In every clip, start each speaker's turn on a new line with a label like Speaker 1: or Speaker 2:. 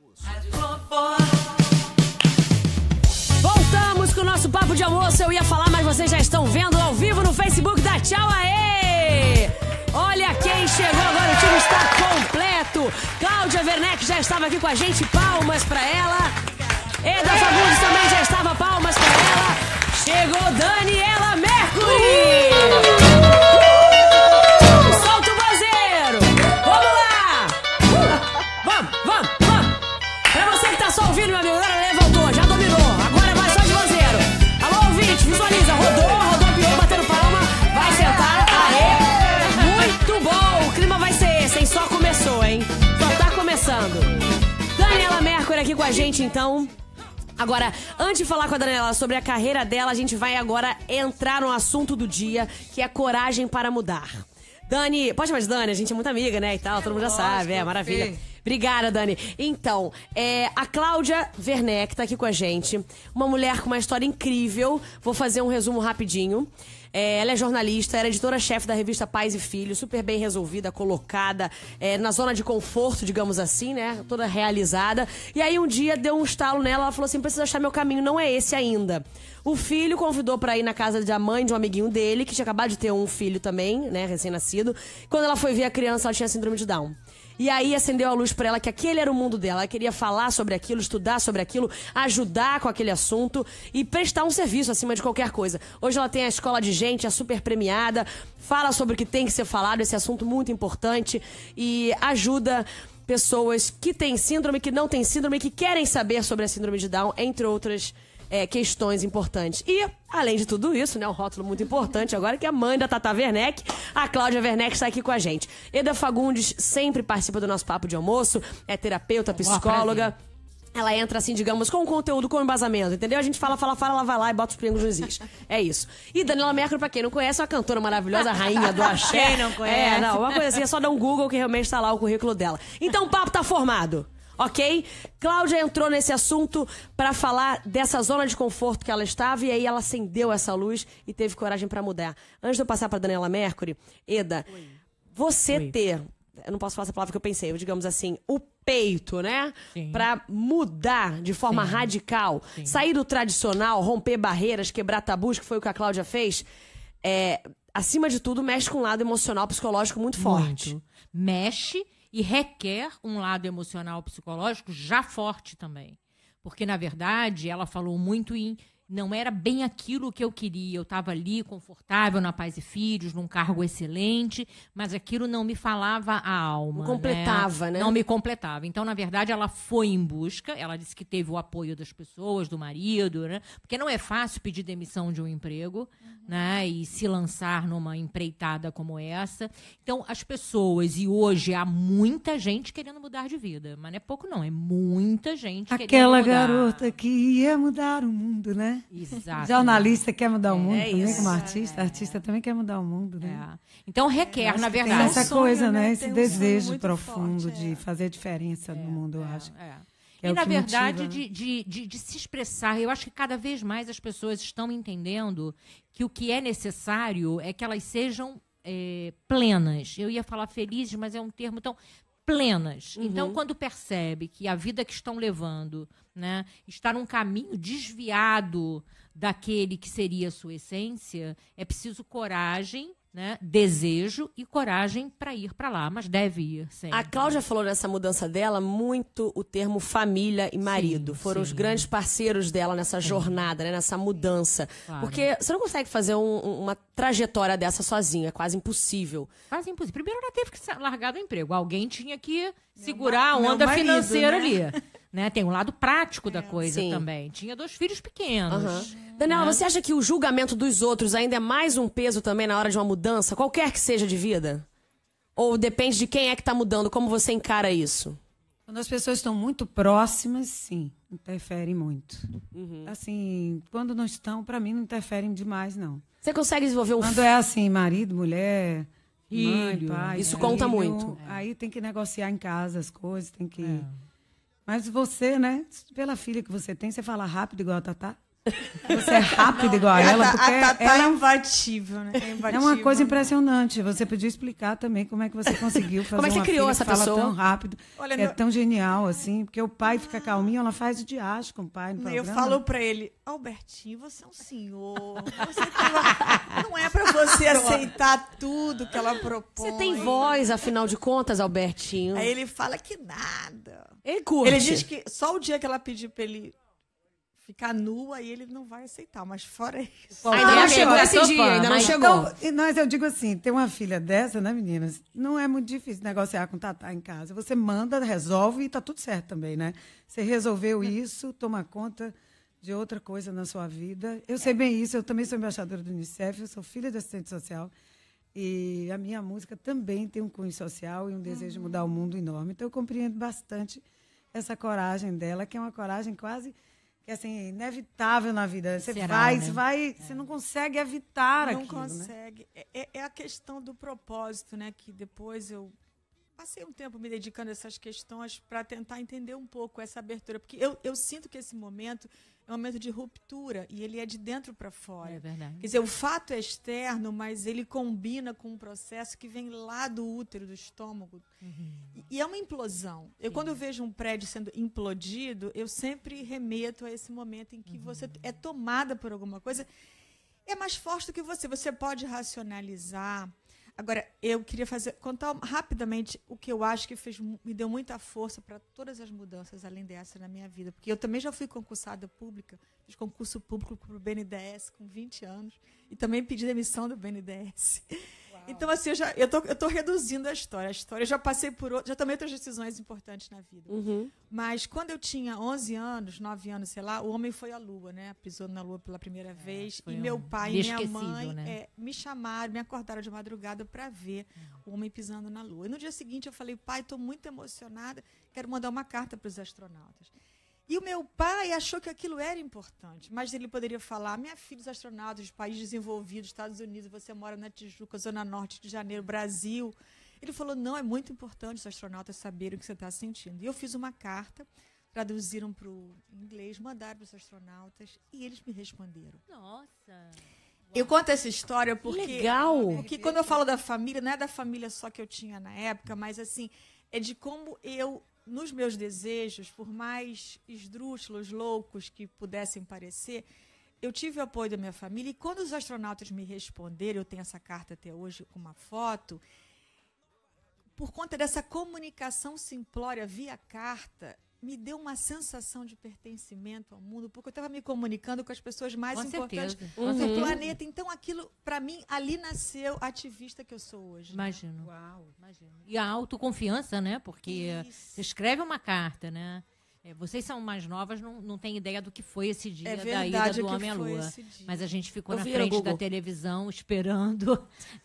Speaker 1: Voltamos com o nosso papo de almoço. Eu ia falar, mas vocês já estão vendo ao vivo no Facebook da Tchau Aê! Olha quem chegou agora, o time está completo. Cláudia Werneck já estava aqui com a gente, palmas pra ela. Eda Fagundes também já estava, palmas pra ela. Chegou Daniela Mercury! Solta o vozeiro! Vamos lá! Vamos! Pra você que tá só ouvindo, meu amigo, agora levantou, já dominou. Agora vai só de vozeiro. Alô, ouvinte, visualiza. Rodopiou, batendo palma. Vai sentar. Aê! Muito bom! O clima vai ser esse, hein? Só começou, hein? Só tá começando. Daniela Mercury aqui com a gente, então. Agora, antes de falar com a Daniela sobre a carreira dela, a gente vai agora entrar no assunto do dia, que é coragem para mudar. Dani, pode chamar de Dani, a gente é muito amiga, né, e tal, todo mundo já sabe, maravilha. Obrigada, Dani. Então, a Cláudia Werneck tá aqui com a gente, uma mulher com uma história incrível, vou fazer um resumo rapidinho. Ela é jornalista, era editora-chefe da revista Pais e Filhos, super bem resolvida, colocada na zona de conforto, digamos assim, né? Toda realizada. E aí um dia deu um estalo nela, ela falou assim, preciso achar meu caminho, não é esse ainda. O filho convidou pra ir na casa da mãe de um amiguinho dele, que tinha acabado de ter um filho também, né, recém-nascido. Quando ela foi ver a criança, ela tinha síndrome de Down. E aí acendeu a luz pra ela que aquele era o mundo dela. Ela queria falar sobre aquilo, estudar sobre aquilo, ajudar com aquele assunto e prestar um serviço acima de qualquer coisa. Hoje ela tem a escola de gente, é super premiada, fala sobre o que tem que ser falado, esse assunto muito importante, e ajuda pessoas que têm síndrome, que não têm síndrome, que querem saber sobre a síndrome de Down, entre outras questões importantes. E, além de tudo isso, né, um rótulo muito importante agora, que é a mãe da Tata Werneck, a Cláudia Werneck, está aqui com a gente. Eda Fagundes sempre participa do nosso papo de almoço, é terapeuta, psicóloga. Ela entra, assim, digamos, com conteúdo, com embasamento, entendeu? A gente fala, ela vai lá e bota os pingos nos is. É isso. E Daniela Mercury, pra quem não conhece, é uma cantora maravilhosa, rainha do axé.
Speaker 2: Quem não conhece?
Speaker 1: Uma coisa assim, é só dar um Google que realmente tá lá o currículo dela. Então o papo tá formado. Ok? Cláudia entrou nesse assunto pra falar dessa zona de conforto que ela estava e aí ela acendeu essa luz e teve coragem pra mudar. Antes de eu passar pra Daniela Mercury, Eda, você ter, eu não posso falar essa palavra que eu pensei, digamos assim, o peito, né?
Speaker 2: Sim.
Speaker 1: Pra mudar de forma radical, sair do tradicional, romper barreiras, quebrar tabus, que foi o que a Cláudia fez, acima de tudo, mexe com um lado emocional, psicológico muito forte.
Speaker 2: Muito. Mexe e requer um lado emocional psicológico já forte também. Porque, na verdade, ela falou muito em... Não era bem aquilo que eu queria. Eu estava ali, confortável, na Pais e Filhos, num cargo excelente, mas aquilo não me falava a alma.
Speaker 1: Não completava, né?
Speaker 2: Não me completava. Então, na verdade, ela foi em busca. Ela disse que teve o apoio das pessoas, do marido, né? Porque não é fácil pedir demissão de um emprego, né? E se lançar numa empreitada como essa. Então, as pessoas, e hoje há muita gente querendo mudar de vida. Mas não é pouco, não. É muita gente querendo mudar.
Speaker 3: Aquela garota que ia mudar o mundo, né?
Speaker 2: Exato.
Speaker 3: Jornalista quer mudar o mundo também,
Speaker 1: isso.
Speaker 3: como artista. Artista também quer mudar o mundo, né?
Speaker 2: Então requer, na
Speaker 3: Tem
Speaker 2: verdade.
Speaker 3: essa coisa, né? Esse
Speaker 4: Tem um
Speaker 3: desejo
Speaker 4: sonho muito
Speaker 3: profundo
Speaker 4: forte,
Speaker 3: de fazer diferença no mundo, eu acho.
Speaker 2: E,
Speaker 3: É o
Speaker 2: na
Speaker 3: que
Speaker 2: verdade,
Speaker 3: motiva, né?
Speaker 2: de se expressar. Eu acho que cada vez mais as pessoas estão entendendo que o que é necessário é que elas sejam plenas. Eu ia falar felizes, mas é um termo tão... plenas. Então, quando percebe que a vida que estão levando, né, está num caminho desviado daquele que seria a sua essência, é preciso coragem, né, desejo e coragem para ir para lá, mas deve ir sempre.
Speaker 1: A Cláudia falou nessa mudança dela muito o termo família e marido. Foram os grandes parceiros dela nessa jornada, né, nessa mudança.
Speaker 2: Claro.
Speaker 1: Porque você não consegue fazer uma trajetória dessa sozinha, é quase impossível.
Speaker 2: Quase impossível. Primeiro, ela teve que largar do emprego. Alguém tinha que segurar a
Speaker 3: meu
Speaker 2: onda
Speaker 3: marido,
Speaker 2: financeira
Speaker 3: né?
Speaker 2: ali. Né? Tem um lado prático da coisa
Speaker 1: Sim.
Speaker 2: também. Tinha 2 filhos pequenos.
Speaker 1: Daniela,
Speaker 2: Né?
Speaker 1: você acha que o julgamento dos outros ainda é mais um peso também na hora de uma mudança, qualquer que seja de vida? Ou depende de quem é que tá mudando? Como você encara isso?
Speaker 3: Quando as pessoas estão muito próximas, sim, interferem muito. Assim, quando não estão, para mim, não interferem demais, não.
Speaker 1: Você consegue desenvolver um...
Speaker 3: Quando é assim, marido, mulher, mãe,
Speaker 2: Filho.
Speaker 3: pai...
Speaker 1: Isso conta muito.
Speaker 3: Aí tem que negociar em casa as coisas, tem que... Mas você, né, pela filha que você tem, você fala rápido igual a Tatá? Você é rápido igual a ela, porque
Speaker 4: a Tatá
Speaker 3: ela
Speaker 4: é imbatível, né?
Speaker 3: é uma coisa impressionante. Você podia explicar também como é que você conseguiu fazer
Speaker 1: Como é que você
Speaker 3: uma
Speaker 1: criou
Speaker 3: filha
Speaker 1: essa
Speaker 3: que fala
Speaker 1: pessoa?
Speaker 3: tão rápido,
Speaker 4: Olha,
Speaker 3: é tão genial, assim, porque o pai fica calminho, ela faz o diacho com o pai no
Speaker 4: Eu
Speaker 3: programa.
Speaker 4: falo pra ele, Albertinho, você é um senhor. Não é pra você aceitar tudo que ela propõe.
Speaker 1: Você tem voz, afinal de contas, Albertinho.
Speaker 4: Aí ele fala que nada.
Speaker 1: Ele curte.
Speaker 4: Ele diz que só o dia que ela pedir pra ele ficar nua, aí ele não vai aceitar. Mas fora isso.
Speaker 1: Ainda não chegou esse dia, ainda não chegou.
Speaker 3: Então, mas eu digo assim, ter uma filha dessa, né, meninas? Não é muito difícil negociar com Tatá em casa. Você manda, resolve e tá tudo certo também, né? Você resolveu isso, toma conta de outra coisa na sua vida. Eu sei bem isso, eu também sou embaixadora do Unicef, eu sou filha de assistente social. E a minha música também tem um cunho social e um desejo de mudar o mundo enorme. Então, eu compreendo bastante essa coragem dela, que é uma coragem quase que assim, inevitável na vida. Você você não consegue evitar aquilo.
Speaker 4: Não consegue. Né? É a questão do propósito, né? Que depois eu passei um tempo me dedicando a essas questões para tentar entender um pouco essa abertura. Porque eu sinto que esse momento é um momento de ruptura e ele é de dentro para fora.
Speaker 2: É verdade.
Speaker 4: Quer dizer, o fato é externo, mas ele combina com um processo que vem lá do útero, do estômago. E é uma implosão. Quando eu vejo um prédio sendo implodido, eu sempre remeto a esse momento em que você é tomada por alguma coisa. É mais forte do que você. Você pode racionalizar. Agora, eu queria contar rapidamente o que eu acho que me deu muita força para todas as mudanças, além dessa, na minha vida. Porque eu também já fui concursada pública, fiz concurso público para o BNDES com 20 anos, e também pedi demissão do BNDES. Uau. Então, assim, eu tô reduzindo a história. Eu já passei já tomei outras decisões importantes na vida. Mas quando eu tinha 11 anos, 9 anos, sei lá, o homem foi à Lua, né? Pisou na Lua pela primeira vez. E meu pai e minha mãe me chamaram, me acordaram de madrugada para ver o homem pisando na Lua. E no dia seguinte eu falei, pai, estou muito emocionada, quero mandar uma carta para os astronautas. E o meu pai achou que aquilo era importante, mas ele poderia falar, minha filha, os astronautas de países desenvolvidos, Estados Unidos, você mora na Tijuca, Zona Norte de Janeiro, Brasil. Ele falou, não, é muito importante os astronautas saberem o que você está sentindo. E eu fiz uma carta, traduziram para o inglês, mandaram para os astronautas e eles me responderam.
Speaker 2: Nossa!
Speaker 4: Eu conto essa história porque...
Speaker 1: Legal!
Speaker 4: Porque quando eu falo da família, não é da família só que eu tinha na época, mas assim, é de como eu, nos meus desejos, por mais esdrúxulos, loucos que pudessem parecer, eu tive o apoio da minha família. E quando os astronautas me responderam, eu tenho essa carta até hoje com uma foto, por conta dessa comunicação simplória via carta, me deu uma sensação de pertencimento ao mundo, porque eu estava me comunicando com as pessoas mais importantes do planeta. Então, aquilo, para mim, ali nasceu a ativista que eu sou hoje.
Speaker 2: Imagino. Né? Uau. Imagino. E a autoconfiança, né? Porque você escreve uma carta, né? Vocês são mais novas, não têm ideia do que foi esse dia da ida do Homem à Lua. Mas a gente ficou na frente da televisão esperando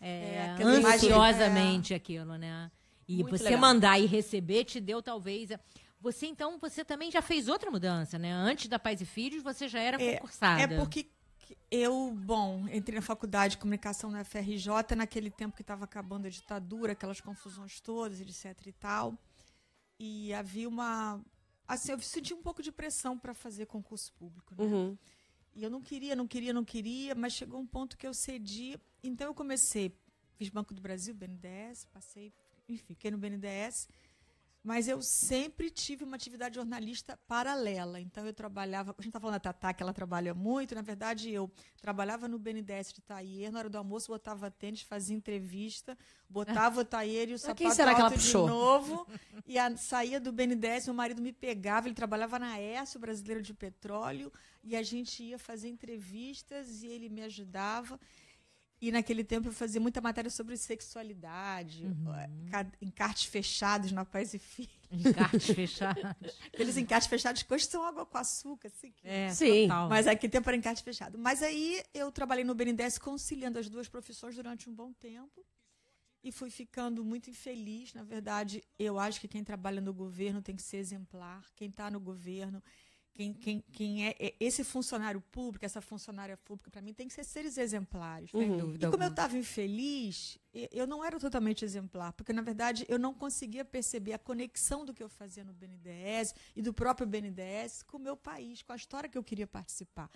Speaker 2: ansiosamente aquilo, né? E muito você legal. Mandar e receber te deu talvez... Você também já fez outra mudança, né? Antes da Pais e Filhos, você já era concursada.
Speaker 4: É porque eu, entrei na faculdade de comunicação na FRJ, naquele tempo que estava acabando a ditadura, aquelas confusões todas, etc e tal. E havia uma... Assim, eu senti um pouco de pressão para fazer concurso público, né? E eu não queria, mas chegou um ponto que eu cedi. Então, eu fiz Banco do Brasil, BNDES, fiquei no BNDES. Mas eu sempre tive uma atividade jornalista paralela. Então, eu trabalhava... A gente está falando da Tatá, que ela trabalha muito. Na verdade, eu trabalhava no BNDES de Taier. Na hora do almoço, botava tênis, fazia entrevista. Botava o Taier e o sapato alto de novo. E saía do BNDES, meu marido me pegava. Ele trabalhava na ESSO, Brasileiro de Petróleo. E a gente ia fazer entrevistas e ele me ajudava. E naquele tempo eu fazia muita matéria sobre sexualidade, encartes fechados na Pais e Filhos.
Speaker 2: Encartes fechados.
Speaker 4: Aqueles encartes fechados que hoje são água com açúcar. Assim,
Speaker 2: sim.
Speaker 4: Total. Mas naquele tempo era encarte fechado. Mas aí eu trabalhei no BNDES conciliando as duas profissões durante um bom tempo. E fui ficando muito infeliz. Na verdade, eu acho que quem trabalha no governo tem que ser exemplar. Quem está no governo... Quem é esse funcionário público, essa funcionária pública, para mim, tem que ser seres exemplares. E como eu estava infeliz, eu não era totalmente exemplar, porque, na verdade, eu não conseguia perceber a conexão do que eu fazia no BNDES e do próprio BNDES com o meu país, com a história que eu queria participar.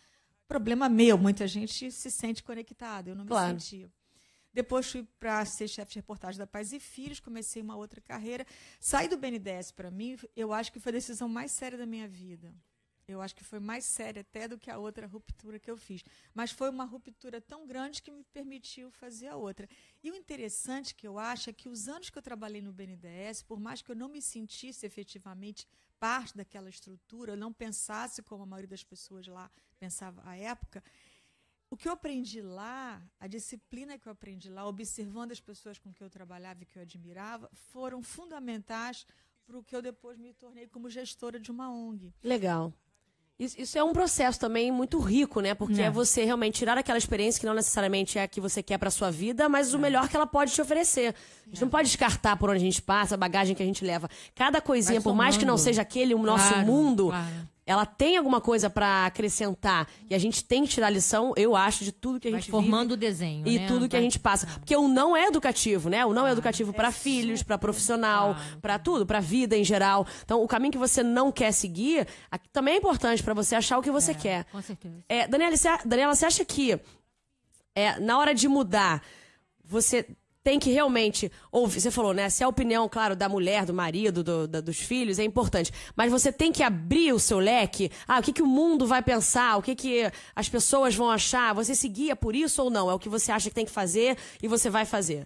Speaker 4: problema meu. Muita gente se sente conectada, eu não me
Speaker 1: Claro.
Speaker 4: sentia. Depois fui para ser chefe de reportagem da Pais e Filhos, comecei uma outra carreira. Sair do BNDES, para mim, eu acho que foi a decisão mais séria da minha vida. Eu acho que foi mais séria até do que a outra ruptura que eu fiz. Mas foi uma ruptura tão grande que me permitiu fazer a outra. E o interessante que eu acho é que os anos que eu trabalhei no BNDES, por mais que eu não me sentisse efetivamente parte daquela estrutura, eu não pensasse como a maioria das pessoas lá pensava à época, o que eu aprendi lá, a disciplina que eu aprendi lá, observando as pessoas com que eu trabalhava e que eu admirava, foram fundamentais para o que eu depois me tornei como gestora de uma ONG.
Speaker 1: Legal. Isso é um processo também muito rico, né? Porque é você realmente tirar aquela experiência que não necessariamente é a que você quer pra sua vida, mas o melhor que ela pode te oferecer. A gente não pode descartar por onde a gente passa, a bagagem que a gente leva. Cada coisinha, por mais que não seja aquele o nosso mundo, ela tem alguma coisa pra acrescentar. E a gente tem que tirar a lição, eu acho, de tudo que a gente
Speaker 2: formando o desenho,
Speaker 1: e
Speaker 2: né?
Speaker 1: tudo que a gente passa. Porque o não é educativo, né? O não é educativo pra filhos, pra profissional, pra tudo, pra vida em geral. Então, o caminho que você não quer seguir, também é importante pra você achar o que você quer.
Speaker 2: Com certeza.
Speaker 1: Daniela, você acha que na hora de mudar, você tem que realmente ouvir, você falou, né? Se a opinião, claro, da mulher, do marido, dos filhos é importante, mas você tem que abrir o seu leque. O que o mundo vai pensar? O que as pessoas vão achar? Você se guia por isso ou não? É o que você acha que tem que fazer e você vai fazer?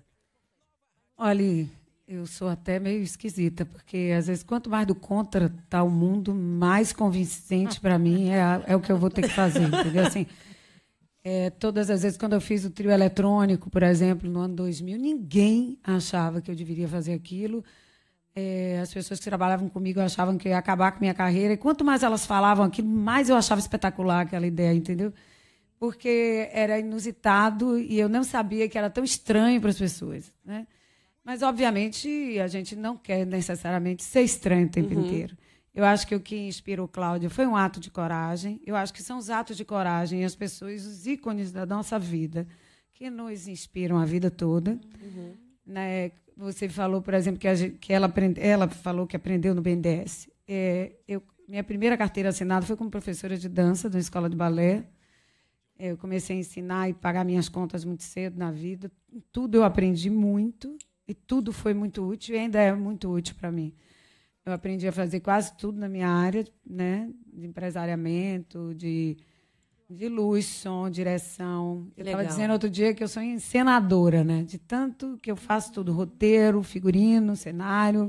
Speaker 3: Olha, eu sou até meio esquisita, porque às vezes quanto mais do contra tá o mundo, mais convincente para mim é o que eu vou ter que fazer, entendeu? Assim, todas as vezes, quando eu fiz o trio eletrônico, por exemplo, no ano 2000, ninguém achava que eu deveria fazer aquilo. As pessoas que trabalhavam comigo achavam que eu ia acabar com a minha carreira. E quanto mais elas falavam aquilo, mais eu achava espetacular aquela ideia, entendeu? Porque era inusitado e eu não sabia que era tão estranho para as pessoas, né? Mas, obviamente, a gente não quer necessariamente ser estranho o tempo inteiro. Eu acho que o que inspirou Cláudia foi um ato de coragem. Eu acho que são os atos de coragem e as pessoas, os ícones da nossa vida, que nos inspiram a vida toda. Né? Você falou, por exemplo, que ela falou que aprendeu no BNDES. Minha primeira carteira assinada foi como professora de dança da escola de balé. Eu comecei a ensinar e pagar minhas contas muito cedo na vida. Tudo eu aprendi muito e tudo foi muito útil e ainda é muito útil para mim. Eu aprendi a fazer quase tudo na minha área, né? De empresariamento, de luz, som, direção. Eu estava dizendo outro dia que eu sou encenadora, né? De tanto que eu faço tudo, roteiro, figurino, cenário.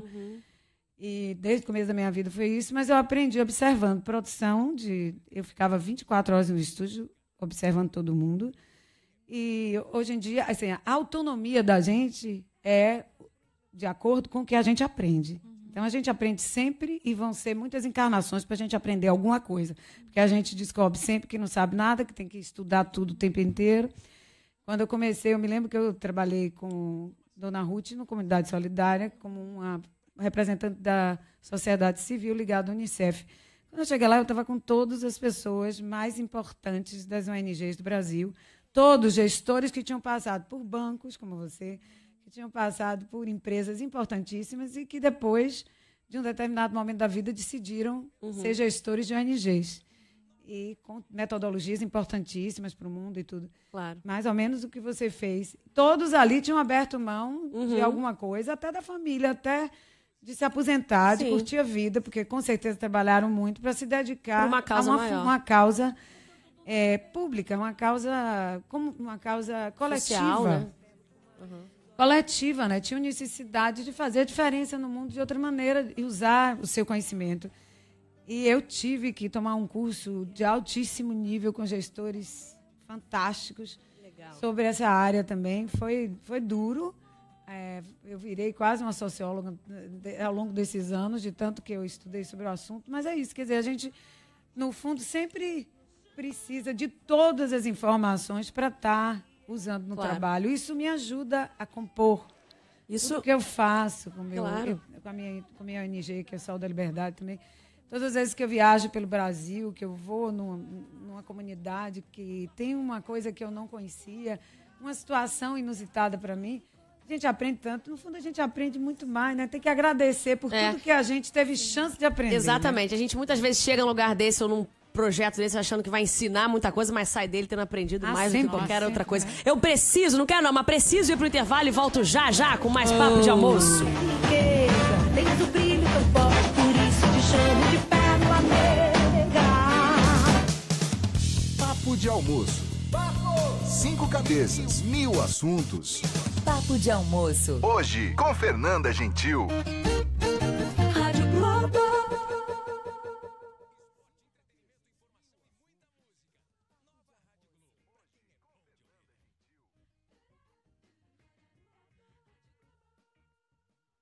Speaker 3: E desde o começo da minha vida foi isso, mas eu aprendi observando produção. Eu ficava 24 horas no estúdio observando todo mundo. E hoje em dia, assim, a autonomia da gente é de acordo com o que a gente aprende. Então, a gente aprende sempre e vão ser muitas encarnações para a gente aprender alguma coisa. Porque a gente descobre sempre que não sabe nada, que tem que estudar tudo o tempo inteiro. Quando eu comecei, eu me lembro que eu trabalhei com Dona Ruth no Comunidade Solidária, como uma representante da sociedade civil ligada à Unicef. Quando eu cheguei lá, eu estava com todas as pessoas mais importantes das ONGs do Brasil, todos gestores que tinham passado por bancos, como você, que tinham passado por empresas importantíssimas e que depois, de um determinado momento da vida, decidiram ser gestores de ONGs. E com metodologias importantíssimas para o mundo e tudo.
Speaker 1: Claro.
Speaker 3: Mais ou menos o que você fez. Todos ali tinham aberto mão de alguma coisa, até da família, até de se aposentar, de curtir a vida, porque com certeza trabalharam muito para se dedicar
Speaker 1: uma causa
Speaker 3: a uma causa pública, uma causa coletiva.
Speaker 1: Social, né?
Speaker 3: Coletiva, né? Tinham necessidade de fazer a diferença no mundo de outra maneira e usar o seu conhecimento. E eu tive que tomar um curso de altíssimo nível com gestores fantásticos sobre essa área também. Foi duro. Eu virei quase uma socióloga ao longo desses anos, de tanto que eu estudei sobre o assunto. Mas é isso, quer dizer, a gente, no fundo, sempre precisa de todas as informações para estar usando no trabalho. Isso me ajuda a compor tudo que eu faço com a minha ONG, que é o Sol da Liberdade também. Todas as vezes que eu viajo pelo Brasil, que eu vou numa comunidade que tem uma coisa que eu não conhecia, uma situação inusitada para mim, a gente aprende tanto. No fundo, a gente aprende muito mais, né? Tem que agradecer por tudo que a gente teve chance de aprender.
Speaker 1: Exatamente.
Speaker 3: Né?
Speaker 1: A gente muitas vezes chega num lugar desse ou num projeto desse achando que vai ensinar muita coisa, mas sai dele tendo aprendido mais do que
Speaker 3: sempre,
Speaker 1: qualquer outra
Speaker 3: sempre,
Speaker 1: coisa. Eu preciso, não quero não, mas preciso ir pro intervalo e volto já já com mais papo de almoço.
Speaker 5: Tens o brilho tão forte, por isso te chamo de pérola negra.
Speaker 6: Papo de almoço. 5 cabeças, 1000 assuntos.
Speaker 7: Papo de almoço.
Speaker 6: Hoje, com Fernanda Gentil.
Speaker 5: Rádio Globo.
Speaker 8: Esporte, entretenimento, informação e muita música. Nova Rádio Globo, pra quem é bom de orelha.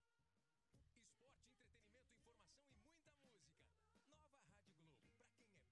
Speaker 8: Esporte, entretenimento, informação e muita música. Nova Rádio Globo, pra quem é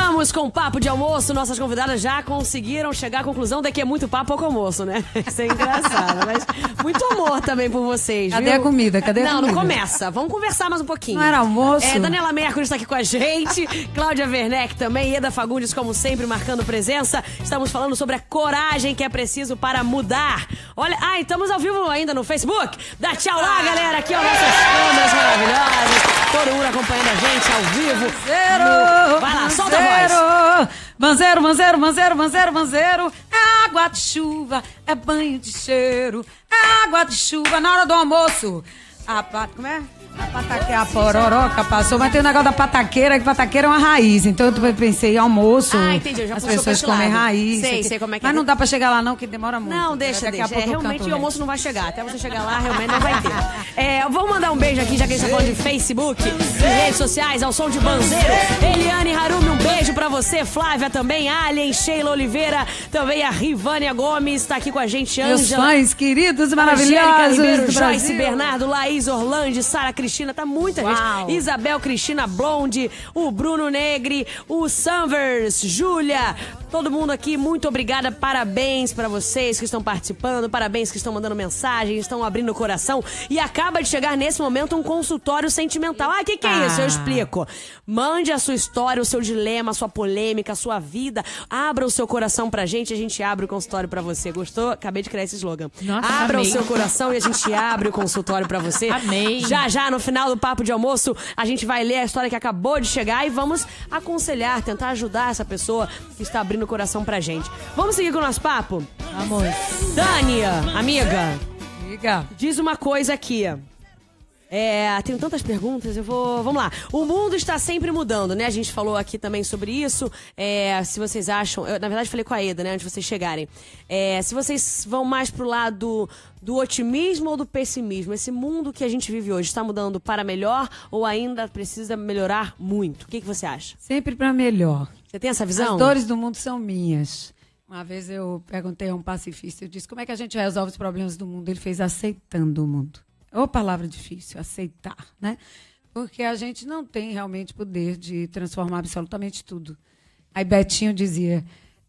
Speaker 1: Voltamos com o Papo de Almoço. Nossas convidadas já conseguiram chegar à conclusão de que é muito papo pouco almoço, né? Isso é engraçado, mas muito amor também por vocês,
Speaker 3: Cadê
Speaker 1: viu?
Speaker 3: a comida? Cadê a comida?
Speaker 1: Não começa. Vamos conversar mais um pouquinho.
Speaker 3: Não era almoço?
Speaker 1: Daniela Mercury está aqui com a gente, Cláudia Werneck também, Eda Fagundes, como sempre, marcando presença. Estamos falando sobre a coragem que é preciso para mudar. Olha, estamos ao vivo ainda no Facebook. Dá tchau lá, galera, aqui, ó, nossas câmeras maravilhosas. Todo mundo acompanhando a gente ao vivo. Vai lá, solta a voz.
Speaker 3: Manzero, manzero, manzero, manzero, manzero. É água de chuva, é banho de cheiro. É água de chuva na hora do almoço. Como é? A pataqueira, a pororoca passou, mas tem o negócio da pataqueira, que pataqueira é uma raiz. Então eu pensei em almoço.
Speaker 1: Entendi, já
Speaker 3: as
Speaker 1: puxou
Speaker 3: pessoas
Speaker 1: pra esse
Speaker 3: comem
Speaker 1: lado.
Speaker 3: raiz.
Speaker 1: Sei como é que é.
Speaker 3: Mas não dá pra chegar lá não, que demora muito.
Speaker 1: Não, deixa. Realmente o almoço não vai chegar. Até você chegar lá, realmente não vai ter. Vamos mandar um beijo aqui, já que a gente tá falando de Facebook e redes sociais, ao som de Banzeiro. Eliane Harumi, um beijo pra você. Flávia também, Alien, Sheila Oliveira, também a Rivânia Gomes, tá aqui com a gente,
Speaker 3: Meus
Speaker 1: Ângela.
Speaker 3: fãs queridos e
Speaker 1: Angélica
Speaker 3: maravilhosos
Speaker 1: Ribeiro,
Speaker 3: do
Speaker 1: Joyce
Speaker 3: Brasil.
Speaker 1: Bernardo, Laís Orlandi, Sara Cristina, tá muita gente. Isabel Cristina Blonde, o Bruno Negri, o Sanvers, Júlia, todo mundo aqui, muito obrigada, parabéns pra vocês que estão participando, parabéns que estão mandando mensagem, estão abrindo o coração. E acaba de chegar nesse momento um consultório sentimental. O que é isso? Eu explico. Mande a sua história, o seu dilema, a sua polêmica, a sua vida. Abra o seu coração pra gente, a gente abre o consultório pra você. Gostou? Acabei de criar esse slogan.
Speaker 2: Nossa,
Speaker 1: Abra
Speaker 2: amei.
Speaker 1: o seu coração e a gente abre o consultório pra você.
Speaker 2: Amei.
Speaker 1: Já, no final do Papo de Almoço, a gente vai ler a história que acabou de chegar e vamos aconselhar, tentar ajudar essa pessoa que está abrindo o coração pra gente. Vamos seguir com o nosso papo?
Speaker 3: Vamos.
Speaker 1: Dânia, amiga,
Speaker 3: Diga.
Speaker 1: diz uma coisa aqui. Tenho tantas perguntas, vamos lá. O mundo está sempre mudando, né? A gente falou aqui também sobre isso. Se vocês acham... na verdade, falei com a Eda, né? Antes de vocês chegarem. Se vocês vão mais pro lado do otimismo ou do pessimismo, esse mundo que a gente vive hoje está mudando para melhor ou ainda precisa melhorar muito? O que você acha?
Speaker 3: Sempre para melhor.
Speaker 1: Você tem essa visão?
Speaker 3: As dores do mundo são minhas. Uma vez eu perguntei a um pacifista, eu disse, como é que a gente resolve os problemas do mundo? Ele fez aceitando o mundo. Ô, palavra difícil, aceitar, né? Porque a gente não tem realmente poder de transformar absolutamente tudo. Aí Betinho dizia,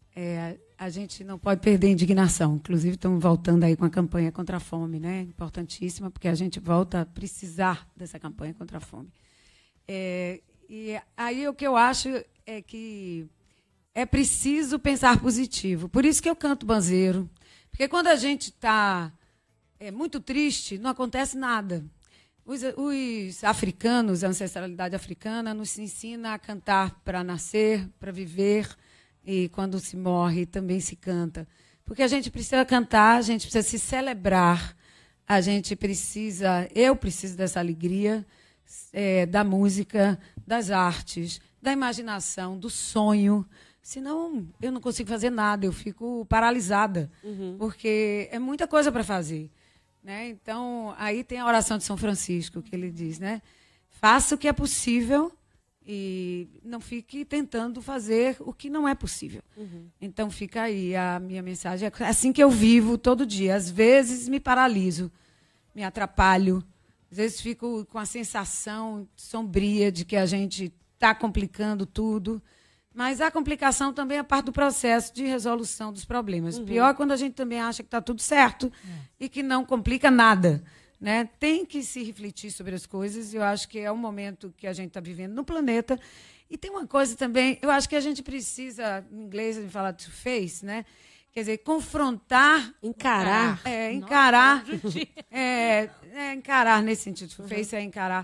Speaker 3: a gente não pode perder a indignação. Inclusive, estamos voltando aí com a campanha contra a fome, né? Importantíssima, porque a gente volta a precisar dessa campanha contra a fome. E aí o que eu acho é que é preciso pensar positivo. Por isso que eu canto banzeiro. Porque quando a gente está muito triste, não acontece nada. Os africanos, a ancestralidade africana, nos ensina a cantar para nascer, para viver, e quando se morre também se canta. Porque a gente precisa cantar, a gente precisa se celebrar, eu preciso dessa alegria, da música, das artes, da imaginação, do sonho. Senão, eu não consigo fazer nada, eu fico paralisada, porque é muita coisa para fazer. Né? Então, aí tem a oração de São Francisco, que ele diz, né? Faça o que é possível e não fique tentando fazer o que não é possível. Então, fica aí a minha mensagem. É assim que eu vivo todo dia. Às vezes, me paraliso, me atrapalho. Às vezes, fico com a sensação sombria de que a gente está complicando tudo. Mas a complicação também é parte do processo de resolução dos problemas. Pior é quando a gente também acha que está tudo certo e que não complica nada. Né? Tem que se refletir sobre as coisas. Eu acho que é o momento que a gente está vivendo no planeta. E tem uma coisa também, eu acho que a gente precisa, em inglês a gente fala to face, né? Quer dizer, confrontar...
Speaker 1: Encarar.
Speaker 3: Encarar. Encarar nesse sentido. To face é encarar.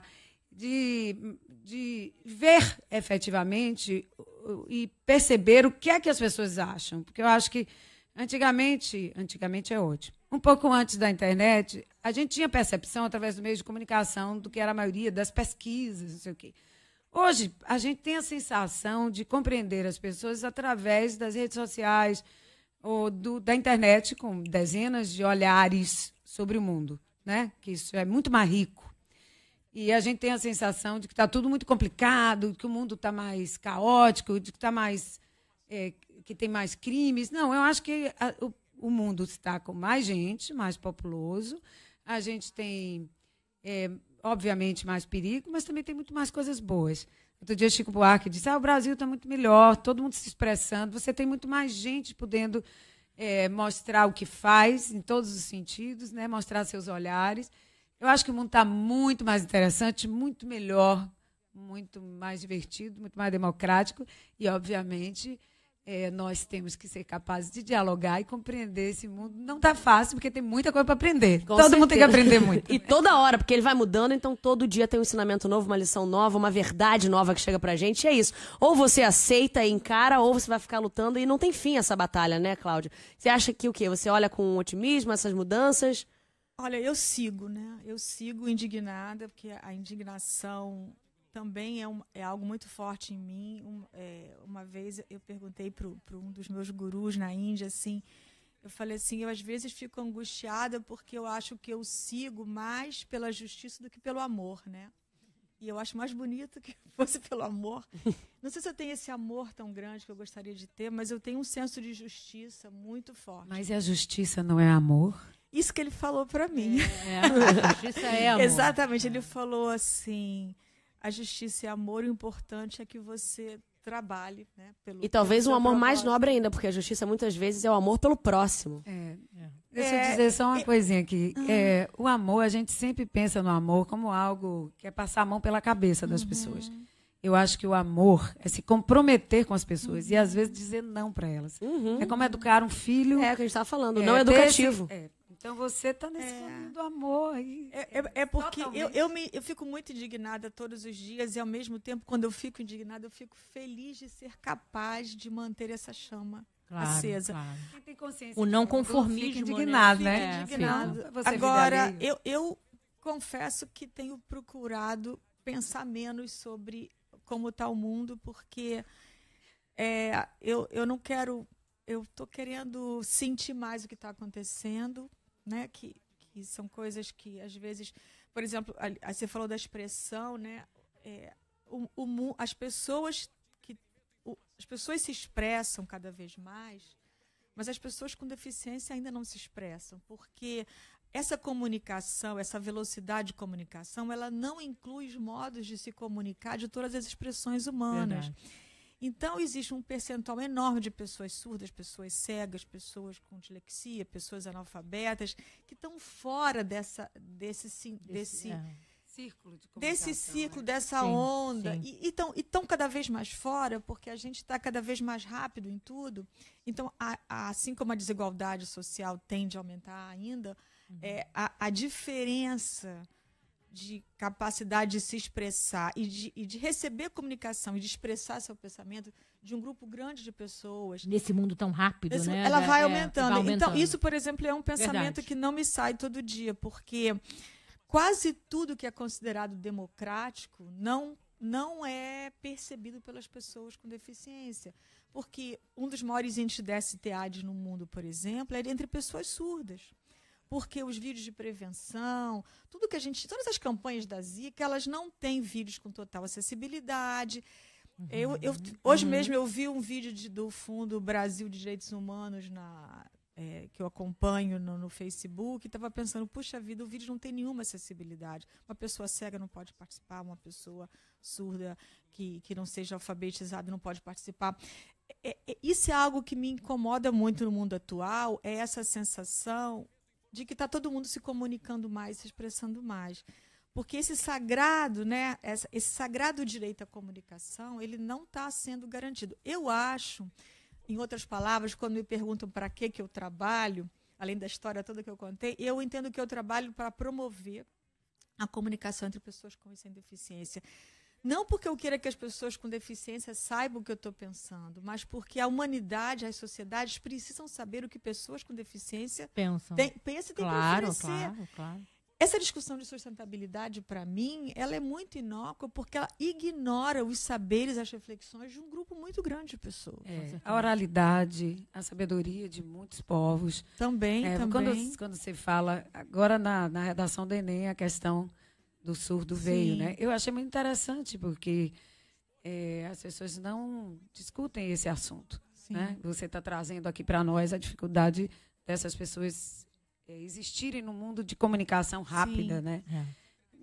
Speaker 3: De ver efetivamente e perceber o que é que as pessoas acham. Porque eu acho que antigamente é ótimo. Um pouco antes da internet, a gente tinha percepção, através do meio de comunicação, do que era a maioria das pesquisas, não sei o quê. Hoje, a gente tem a sensação de compreender as pessoas através das redes sociais ou da internet, com dezenas de olhares sobre o mundo, né? Que isso é muito mais rico. E a gente tem a sensação de que está tudo muito complicado, de que o mundo está mais caótico, de que está mais, que tem mais crimes. Não, eu acho que o mundo está com mais gente, mais populoso. A gente tem, obviamente, mais perigo, mas também tem muito mais coisas boas. Outro dia, Chico Buarque disse, o Brasil está muito melhor, todo mundo se expressando, você tem muito mais gente podendo mostrar o que faz, em todos os sentidos, né? Mostrar seus olhares. Eu acho que o mundo está muito mais interessante, muito melhor, muito mais divertido, muito mais democrático e, obviamente, nós temos que ser capazes de dialogar e compreender esse mundo. Não está fácil, porque tem muita coisa para aprender. Todo mundo tem que aprender muito.
Speaker 1: E toda hora, porque ele vai mudando, então todo dia tem um ensinamento novo, uma lição nova, uma verdade nova que chega pra gente. E é isso. Ou você aceita e encara, ou você vai ficar lutando. E não tem fim essa batalha, né, Cláudia? Você acha que o quê? Você olha com otimismo essas mudanças?
Speaker 4: Olha, eu sigo, né? Eu sigo indignada, porque a indignação também é algo muito forte em mim. Uma vez eu perguntei para um dos meus gurus na Índia, assim, eu falei assim, eu às vezes fico angustiada porque eu acho que eu sigo mais pela justiça do que pelo amor, né? E eu acho mais bonito que fosse pelo amor. Não sei se eu tenho esse amor tão grande que eu gostaria de ter, mas eu tenho um senso de justiça muito forte.
Speaker 3: Mas e a justiça não é amor?
Speaker 4: Isso que ele falou para mim.
Speaker 2: A justiça é amor.
Speaker 4: Exatamente, ele falou assim... A justiça é amor, o importante é que você trabalhe, né?
Speaker 1: E talvez um amor mais nobre ainda, porque a justiça muitas vezes é o amor pelo próximo.
Speaker 3: Deixa eu dizer só uma coisinha aqui. O amor, a gente sempre pensa no amor como algo que é passar a mão pela cabeça das pessoas. Eu acho que o amor é se comprometer com as pessoas e às vezes dizer não para elas. É como educar um filho.
Speaker 1: É o que a gente estava falando, não educativo.
Speaker 3: Então você está nesse caminho do amor aí.
Speaker 4: Porque eu fico muito indignada todos os dias e, ao mesmo tempo, quando eu fico indignada, eu fico feliz de ser capaz de manter essa chama acesa.
Speaker 2: Claro.
Speaker 3: Quem tem consciência
Speaker 2: O não conformismo,
Speaker 3: fica indignado,
Speaker 4: né? Indignado. Agora, eu confesso que tenho procurado pensar menos sobre como está o mundo, porque eu não quero... Eu estou querendo sentir mais o que está acontecendo, né? Que são coisas que, às vezes... Por exemplo, você falou da expressão, né? As pessoas se expressam cada vez mais, mas as pessoas com deficiência ainda não se expressam, porque essa comunicação, essa velocidade de comunicação, ela não inclui os modos de se comunicar de todas as expressões humanas. Verdade. Então, existe um percentual enorme de pessoas surdas, pessoas cegas, pessoas com dislexia, pessoas analfabetas, que estão fora desse círculo de comunicação, dessa onda. Sim. E estão cada vez mais fora, porque a gente está cada vez mais rápido em tudo. Então, assim como a desigualdade social tende a aumentar ainda, a diferença de capacidade de se expressar e de receber comunicação e de expressar seu pensamento de um grupo grande de pessoas.
Speaker 2: Nesse mundo tão rápido, né?
Speaker 4: Ela vai aumentando. Então, isso, por exemplo, é um pensamento que não me sai todo dia, porque quase tudo que é considerado democrático não é percebido pelas pessoas com deficiência. Porque um dos maiores índices de DST-AIDS no mundo, por exemplo, é entre pessoas surdas. Porque os vídeos de prevenção, todas as campanhas da Zika, elas não têm vídeos com total acessibilidade. Hoje mesmo eu vi um vídeo do Fundo Brasil de Direitos Humanos que eu acompanho no Facebook, e estava pensando, puxa vida, o vídeo não tem nenhuma acessibilidade. Uma pessoa cega não pode participar, uma pessoa surda que não seja alfabetizada não pode participar. Isso é algo que me incomoda muito no mundo atual, é essa sensação de que está todo mundo se comunicando mais, se expressando mais. Porque esse sagrado, né, esse sagrado direito à comunicação, ele não está sendo garantido. Eu acho, em outras palavras, quando me perguntam para que eu trabalho, além da história toda que eu contei, eu entendo que eu trabalho para promover a comunicação entre pessoas com e sem deficiência. Não porque eu queira que as pessoas com deficiência saibam o que eu estou pensando, mas porque a humanidade, as sociedades precisam saber o que pessoas com deficiência pensam e têm para oferecer. Claro. Essa discussão de sustentabilidade, para mim, ela é muito inócua porque ela ignora os saberes, as reflexões de um grupo muito grande de pessoas.
Speaker 3: A oralidade, a sabedoria de muitos povos.
Speaker 4: Também.
Speaker 3: Quando você fala, agora na redação do Enem, a questão do surdo veio, né? Eu achei muito interessante, porque as pessoas não discutem esse assunto. Né? Você está trazendo aqui para nós a dificuldade dessas pessoas existirem no mundo de comunicação rápida, né?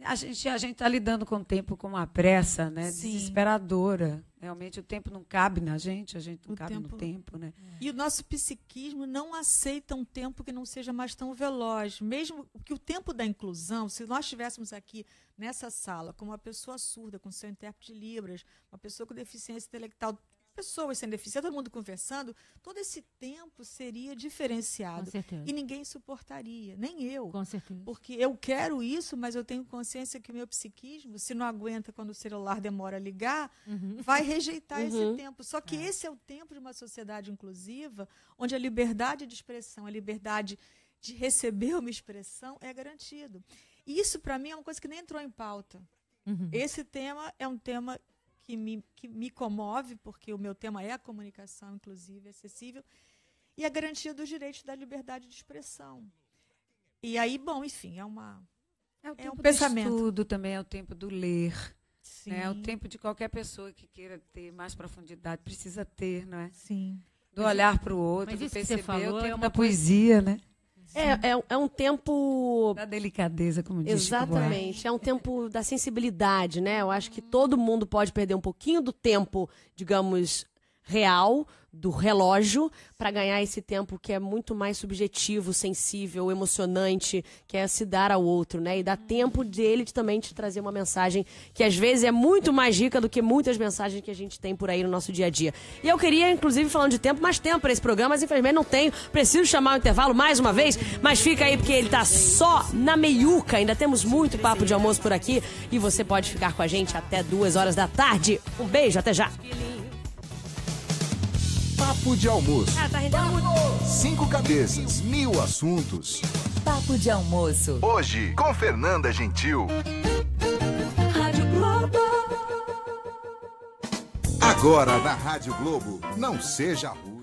Speaker 8: A gente está lidando com o tempo com uma pressa, né?
Speaker 4: Sim.
Speaker 8: Desesperadora. Realmente o tempo não cabe na gente, a gente não
Speaker 4: O
Speaker 8: cabe
Speaker 4: tempo-
Speaker 8: no tempo, né?
Speaker 4: E o nosso psiquismo não aceita um tempo que não seja mais tão veloz. Mesmo que o tempo da inclusão, se nós estivéssemos aqui nessa sala com uma pessoa surda, com seu intérprete de Libras, uma pessoa com deficiência intelectual, pessoas sem deficiência, todo mundo conversando, todo esse tempo seria
Speaker 2: Com
Speaker 4: diferenciado.
Speaker 2: certeza.
Speaker 4: E ninguém suportaria, nem eu.
Speaker 2: Com certeza.
Speaker 4: Porque eu quero isso, mas eu tenho consciência que o meu psiquismo, se não aguenta quando o celular demora a ligar, vai rejeitar esse tempo. Só que esse é o tempo de uma sociedade inclusiva, onde a liberdade de expressão, a liberdade de receber uma expressão é garantido. E isso, para mim, é uma coisa que nem entrou em pauta. Esse tema é um tema que me comove, porque o meu tema é a comunicação inclusiva e acessível, e a garantia dos direitos da liberdade de expressão. E aí, bom, enfim, é
Speaker 8: É o tempo do
Speaker 4: pensamento.
Speaker 8: estudo também, é o tempo do ler.
Speaker 4: Sim,
Speaker 8: Né? É o tempo de qualquer pessoa que queira ter mais profundidade, precisa ter, não é?
Speaker 4: sim.
Speaker 8: Do olhar para o outro,
Speaker 2: mas
Speaker 8: do
Speaker 2: isso que você
Speaker 8: perceber,
Speaker 2: falou
Speaker 8: o
Speaker 2: é
Speaker 8: tempo
Speaker 2: uma
Speaker 8: da
Speaker 2: coisa-
Speaker 8: poesia, né?
Speaker 9: É um tempo.
Speaker 8: Da delicadeza, como diz Chico Buarque.
Speaker 9: Exatamente. É um tempo da sensibilidade, né? Eu acho que todo mundo pode perder um pouquinho do tempo, digamos, real, do relógio, para ganhar esse tempo que é muito mais subjetivo, sensível, emocionante, que é se dar ao outro, né? E dá tempo dele também te trazer uma mensagem que às vezes é muito mais rica do que muitas mensagens que a gente tem por aí no nosso dia a dia. E eu queria, inclusive, falando de tempo, mais tempo para esse programa, mas infelizmente não tenho. Preciso chamar o intervalo mais uma vez, mas fica aí porque ele tá só na meiuca. Ainda temos muito papo de almoço por aqui e você pode ficar com a gente até 2 horas da tarde. Um beijo, até já.
Speaker 6: Papo de almoço.
Speaker 9: Tá rendendo muito.
Speaker 6: 5 cabeças, 1000 assuntos.
Speaker 7: Papo de almoço.
Speaker 6: Hoje, com Fernanda Gentil.
Speaker 5: Rádio Globo.
Speaker 6: Agora na Rádio Globo, não seja rude.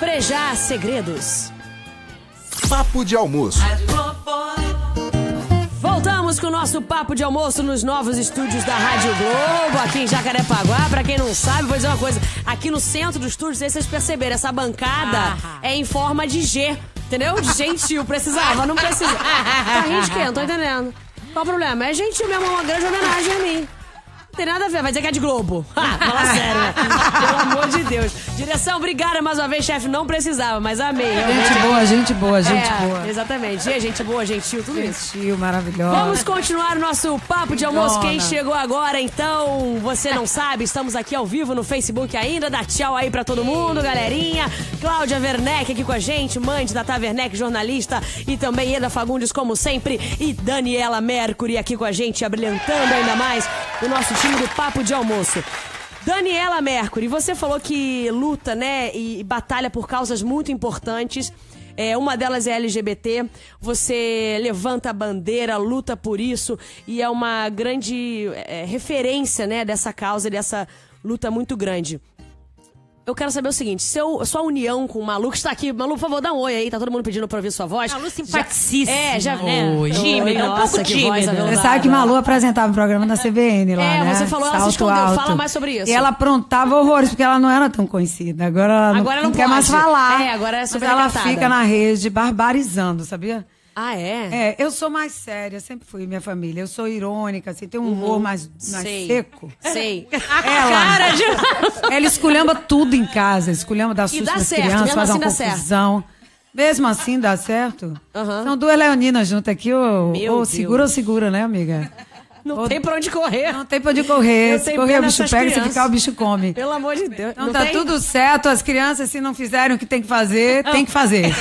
Speaker 9: Frejá Segredos.
Speaker 6: Papo de almoço.
Speaker 9: Voltamos com o nosso Papo de Almoço nos novos estúdios da Rádio Globo, aqui em Jacarepaguá. Pra quem não sabe, vou dizer uma coisa. Aqui no centro do estúdio, não sei se vocês perceberam, essa bancada é em forma de G, entendeu? De gentil. Precisava, não precisa. Tá rindo de quê? Não tô entendendo. Qual o problema? É gentil mesmo, uma grande homenagem a mim. Não tem nada a ver, vai dizer que é de Globo. Fala sério, né? Pelo amor de Deus. Direção, obrigada mais uma vez, chefe. Não precisava, mas amei.
Speaker 3: Gente boa.
Speaker 9: Exatamente. Gente boa, gentil, tudo isso.
Speaker 3: Gentil, maravilhosa.
Speaker 9: Vamos continuar o nosso Papo de Almoço. Quem chegou agora, então, você não sabe, estamos aqui ao vivo no Facebook ainda. Dá tchau aí pra todo mundo, galerinha. Cláudia Werneck aqui com a gente, mãe de Tata Werneck, jornalista, e também Eda Fagundes, como sempre, e Daniela Mercury aqui com a gente, abrilhantando ainda mais o nosso time do Papo de Almoço. Daniela Mercury, você falou que luta, né, e batalha por causas muito importantes. Uma delas é LGBT. Você levanta a bandeira, luta por isso e é uma grande referência, né, dessa causa, dessa luta muito grande. Eu quero saber o seguinte, sua união com o Malu, que está aqui. Malu, por favor, dá um oi aí, tá todo mundo pedindo pra ouvir sua voz.
Speaker 2: Malu simpaticíssima.
Speaker 9: Já
Speaker 2: né? Tímida,
Speaker 9: nossa, que voz aveludada.
Speaker 3: Você sabe que Malu apresentava um programa da CBN lá, né?
Speaker 9: Você falou, ela se escondeu. Fala mais sobre isso.
Speaker 3: E ela aprontava horrores, porque ela não era tão conhecida. Agora ela não quer mais falar.
Speaker 9: Agora é super
Speaker 3: mas ela
Speaker 9: encantada.
Speaker 3: fica na rede barbarizando, sabia?
Speaker 9: Ah, é?
Speaker 3: Eu sou mais séria, sempre fui minha família. Eu sou irônica, assim, tem um humor mais seco.
Speaker 9: Sei.
Speaker 3: Ela esculhamba tudo em casa, esculhamba das suas crianças, faz uma confusão. Mesmo assim dá certo? São duas leoninas juntas aqui, ou segura, né, amiga?
Speaker 9: Não tem pra onde correr.
Speaker 3: Não tem pra onde correr. Se correr, o bicho pega, se ficar, o bicho come.
Speaker 9: Pelo amor de Deus.
Speaker 3: Então tá tudo certo. As crianças, se não fizerem o que tem que fazer, tem que fazer.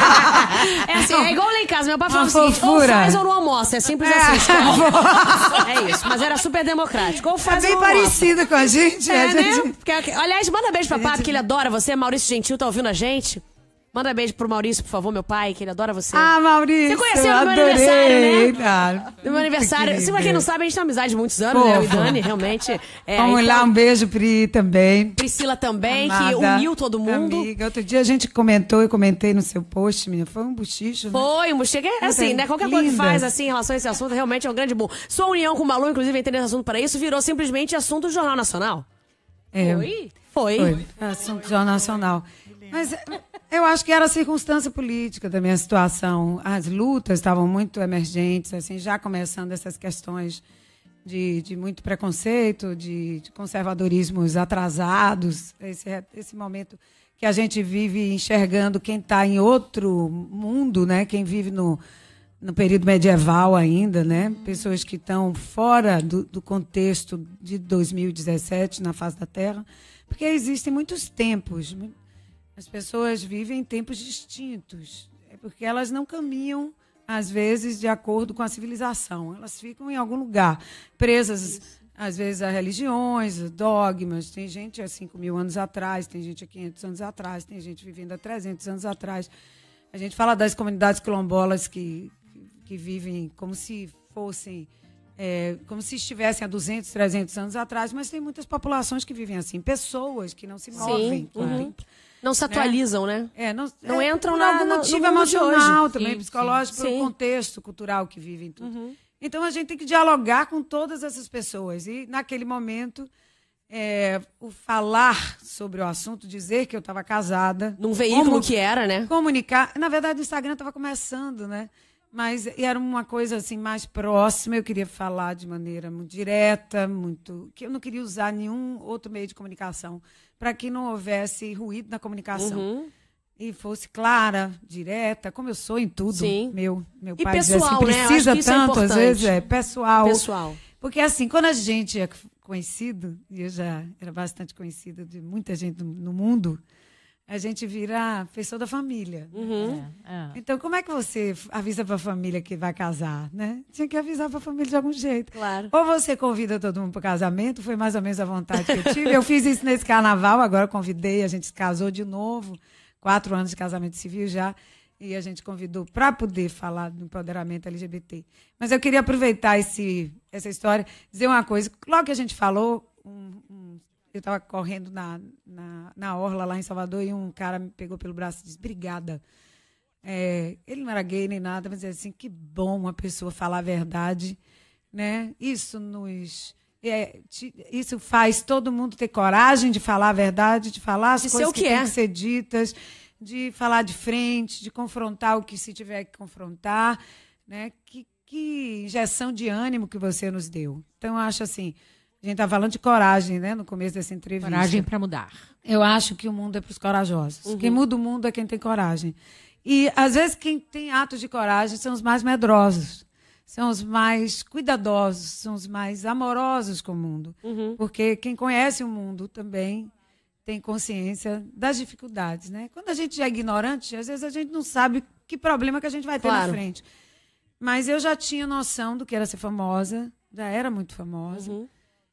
Speaker 9: É igual lá em casa. Meu pai falou o seguinte, ou faz ou não almoça. É simples assim. É isso. Mas era super democrático. Ou faz ou não almoça.
Speaker 3: É bem parecido com a gente.
Speaker 9: Né? Aliás, manda beijo pra papai, que ele adora você. Maurício Gentil tá ouvindo a gente. Manda beijo pro Maurício, por favor, meu pai, que ele adora você.
Speaker 3: Ah, Maurício,
Speaker 9: você conheceu no meu aniversário, né?
Speaker 3: Ah,
Speaker 9: no meu aniversário. Se pra quem não sabe, a gente tem amizade de muitos anos, né? Eu e Dani, realmente.
Speaker 3: Vamos lá, um beijo, Pri, também.
Speaker 9: Priscila também,
Speaker 3: amada,
Speaker 9: que uniu todo mundo.
Speaker 3: Amiga. Outro dia a gente comentou, eu comentei no seu post, menina. Foi um bochicho, né?
Speaker 9: Foi um bochicho. É assim, né? Qualquer coisa que faz, assim, em relação a esse assunto, realmente é um grande boom. Sua união com o Malu, inclusive, entender esse assunto para isso, virou simplesmente assunto do Jornal Nacional. Foi.
Speaker 3: Assunto do Jornal Nacional. Mas eu acho que era a circunstância política da minha situação. As lutas estavam muito emergentes, assim, já começando essas questões de muito preconceito, de conservadorismos atrasados, esse momento que a gente vive enxergando quem está em outro mundo, né? Quem vive no período medieval ainda, né? Pessoas que estão fora do contexto de 2017 na face da Terra, porque existem muitos tempos. As pessoas vivem em tempos distintos, porque elas não caminham, às vezes, de acordo com a civilização. Elas ficam em algum lugar, presas, às vezes, a religiões, a dogmas. Tem gente há 5.000 anos atrás, tem gente há 500 anos atrás, tem gente vivendo há 300 anos atrás. A gente fala das comunidades quilombolas que vivem como se fossem... como se estivessem há 200, 300 anos atrás, mas tem muitas populações que vivem assim, pessoas que não se movem.
Speaker 9: Não se atualizam, né? Não entram
Speaker 3: por algum motivo emocional também, psicológico,
Speaker 9: sim.
Speaker 3: pelo contexto cultural que vivem. Tudo. Então, a gente tem que dialogar com todas essas pessoas. E, naquele momento, o falar sobre o assunto, dizer que eu estava casada...
Speaker 9: Num veículo que era, né?
Speaker 3: Comunicar. Na verdade, o Instagram estava começando, né? Mas era uma coisa assim mais próxima, eu queria falar de maneira muito direta, que eu não queria usar nenhum outro meio de comunicação para que não houvesse ruído na comunicação. E fosse clara, direta, como eu sou em tudo.
Speaker 9: Sim.
Speaker 3: Meu
Speaker 9: e
Speaker 3: pai
Speaker 9: pessoal,
Speaker 3: dizia assim, precisa
Speaker 9: né?
Speaker 3: tanto, às vezes pessoal. Porque assim, quando a gente é conhecido, e eu já era bastante conhecida de muita gente no mundo, a gente vira pessoa da família. Então, como é que você avisa para a família que vai casar, né? Tinha que avisar para a família de algum jeito.
Speaker 9: Claro.
Speaker 3: Ou você convida todo mundo para o casamento, foi mais ou menos a vontade que eu tive. Eu fiz isso nesse carnaval, agora convidei, a gente se casou de novo, 4 anos de casamento civil já, e a gente convidou para poder falar do empoderamento LGBT. Mas eu queria aproveitar essa história, dizer uma coisa. Logo que a gente falou, eu estava correndo na orla lá em Salvador e um cara me pegou pelo braço e disse, obrigada. Ele não era gay nem nada, mas dizia assim, que bom uma pessoa falar a verdade, né? Isso faz todo mundo ter coragem de falar a verdade, de falar as coisas que têm que ser ditas, de falar de frente, de confrontar o que se tiver que confrontar, né? Que injeção de ânimo que você nos deu. Então, eu acho assim, a gente está falando de coragem, né, no começo dessa entrevista.
Speaker 2: Coragem para mudar.
Speaker 3: Eu acho que o mundo é para os corajosos. Quem muda o mundo é quem tem coragem. E, às vezes, quem tem atos de coragem são os mais medrosos, são os mais cuidadosos, são os mais amorosos com o mundo. Porque quem conhece o mundo também tem consciência das dificuldades, né? Quando a gente é ignorante, às vezes a gente não sabe que problema que a gente vai ter na frente. Mas eu já tinha noção do que era ser famosa, já era muito famosa.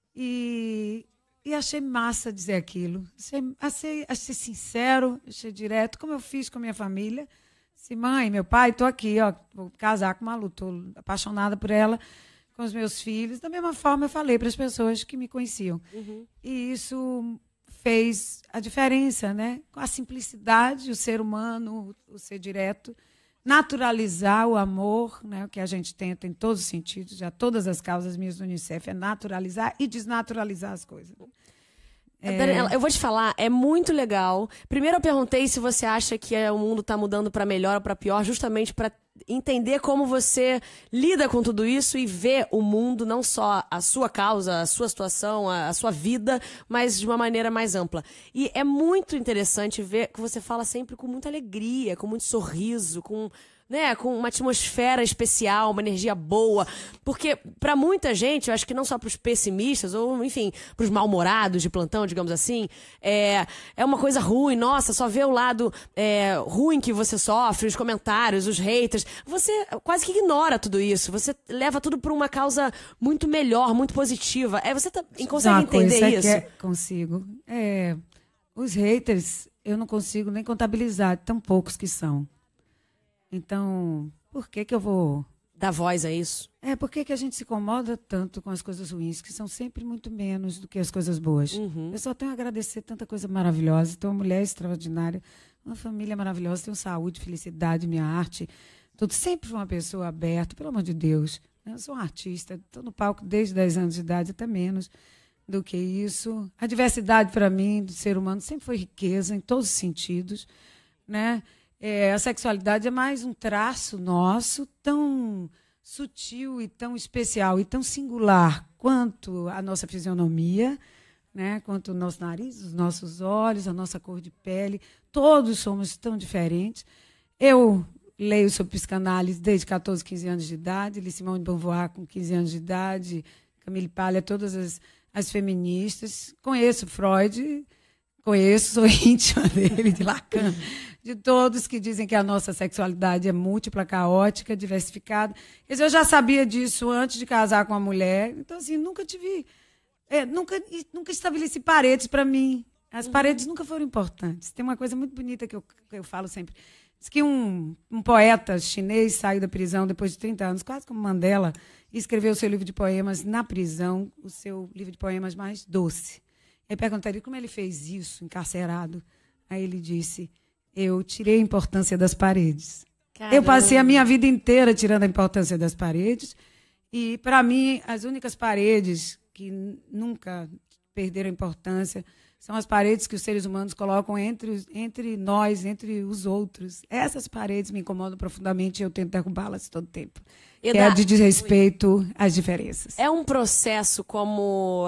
Speaker 3: E achei massa dizer aquilo. Achei sincero, achei direto, como eu fiz com a minha família. Disse, mãe, meu pai, estou aqui, ó, vou casar com uma Malu, estou apaixonada por ela, com os meus filhos. Da mesma forma, eu falei para as pessoas que me conheciam. E isso fez a diferença, né? Com a simplicidade, o ser humano, o ser direto, naturalizar o amor, né? O que a gente tenta em todos os sentidos, já todas as causas minhas do Unicef, é naturalizar e desnaturalizar as coisas.
Speaker 9: Daniela, eu vou te falar, é muito legal. Primeiro eu perguntei se você acha que o mundo está mudando para melhor ou para pior, justamente para entender como você lida com tudo isso e vê o mundo, não só a sua causa, a sua situação, a sua vida, mas de uma maneira mais ampla. E é muito interessante ver que você fala sempre com muita alegria, com muito sorriso, com uma atmosfera especial, uma energia boa. Porque, para muita gente, eu acho que não só para os pessimistas, ou, enfim, para os mal-humorados de plantão, digamos assim, é uma coisa ruim. Nossa, só vê o lado ruim que você sofre, os comentários, os haters. Você quase que ignora tudo isso. Você leva tudo para uma causa muito melhor, muito positiva. Você consegue entender isso?
Speaker 3: Consigo. Os haters, eu não consigo nem contabilizar, tão poucos que são. Então, por que eu vou
Speaker 9: dar voz a isso?
Speaker 3: Por que a gente se incomoda tanto com as coisas ruins, que são sempre muito menos do que as coisas boas? Eu só tenho a agradecer tanta coisa maravilhosa. Tenho uma mulher extraordinária, uma família maravilhosa, tenho saúde, felicidade, minha arte. Tudo sempre uma pessoa aberta, pelo amor de Deus. Eu sou uma artista, estou no palco desde 10 anos de idade, até menos do que isso. A diversidade, para mim, do ser humano, sempre foi riqueza, em todos os sentidos, né? A sexualidade é mais um traço nosso, tão sutil e tão especial e tão singular quanto a nossa fisionomia, né? Quanto o nosso nariz, os nossos olhos, a nossa cor de pele. Todos somos tão diferentes. Eu leio sobre psicanálise desde 14, 15 anos de idade, li Simone de Beauvoir com 15 anos de idade, Camille Paglia, todas as feministas. Conheço Freud, sou íntima dele, de Lacan, de todos que dizem que a nossa sexualidade é múltipla, caótica, diversificada. Quer dizer, eu já sabia disso antes de casar com uma mulher. Então, assim, nunca estabeleci paredes para mim. As paredes nunca foram importantes. Tem uma coisa muito bonita que eu falo sempre. Diz que um poeta chinês saiu da prisão depois de 30 anos, quase como Mandela, e escreveu o seu livro de poemas na prisão, o seu livro de poemas mais doce. Eu perguntaria como ele fez isso, encarcerado. Aí ele disse, eu tirei a importância das paredes. Caramba. Eu passei a minha vida inteira tirando a importância das paredes. E, para mim, as únicas paredes que nunca perderam a importância são as paredes que os seres humanos colocam entre nós, entre os outros. Essas paredes me incomodam profundamente e eu tento derrubá-las todo tempo. Que é de desrespeito às diferenças.
Speaker 9: É um processo como...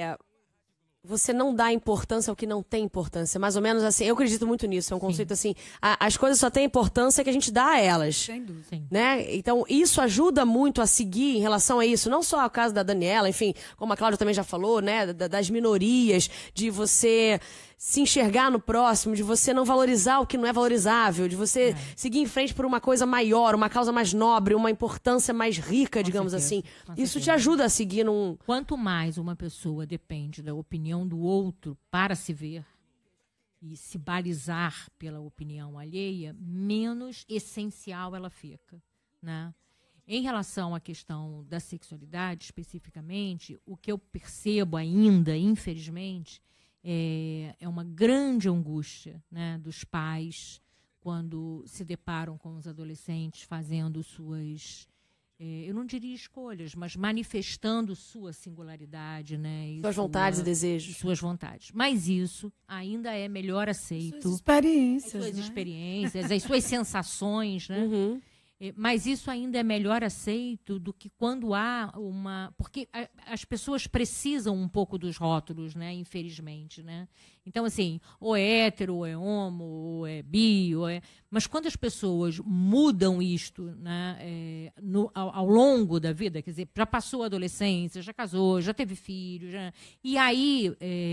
Speaker 9: você não dá importância ao que não tem importância. Mais ou menos assim, eu acredito muito nisso. É um conceito assim, as coisas só têm importância que a gente dá a elas.
Speaker 3: Sem dúvida.
Speaker 9: Né? Então, isso ajuda muito a seguir em relação a isso. Não só o caso da Daniela, enfim, como a Cláudia também já falou, né? Das minorias, de você se enxergar no próximo, de você não valorizar o que não é valorizável, de você seguir em frente por uma coisa maior, uma causa mais nobre, uma importância mais rica, digamos assim. Isso te ajuda a seguir num...
Speaker 2: Quanto mais uma pessoa depende da opinião do outro para se ver e se balizar pela opinião alheia, menos essencial ela fica, né? Em relação à questão da sexualidade, especificamente, o que eu percebo ainda, infelizmente, é uma grande angústia, né, dos pais quando se deparam com os adolescentes fazendo suas, eu não diria escolhas, mas manifestando sua singularidade, né?
Speaker 9: Suas vontades e desejos.
Speaker 2: Suas vontades. Mas isso ainda é melhor aceito.
Speaker 3: Suas experiências,
Speaker 2: as suas
Speaker 3: né?
Speaker 2: experiências, as suas sensações, né?
Speaker 9: Uhum.
Speaker 2: Mas isso ainda é melhor aceito do que quando há uma... Porque as pessoas precisam um pouco dos rótulos, né? Infelizmente, né? Então, assim, ou é hétero, ou é homo, ou é bi, mas quando as pessoas mudam isto, né, ao longo da vida, quer dizer, já passou a adolescência, já casou, já teve filhos, e aí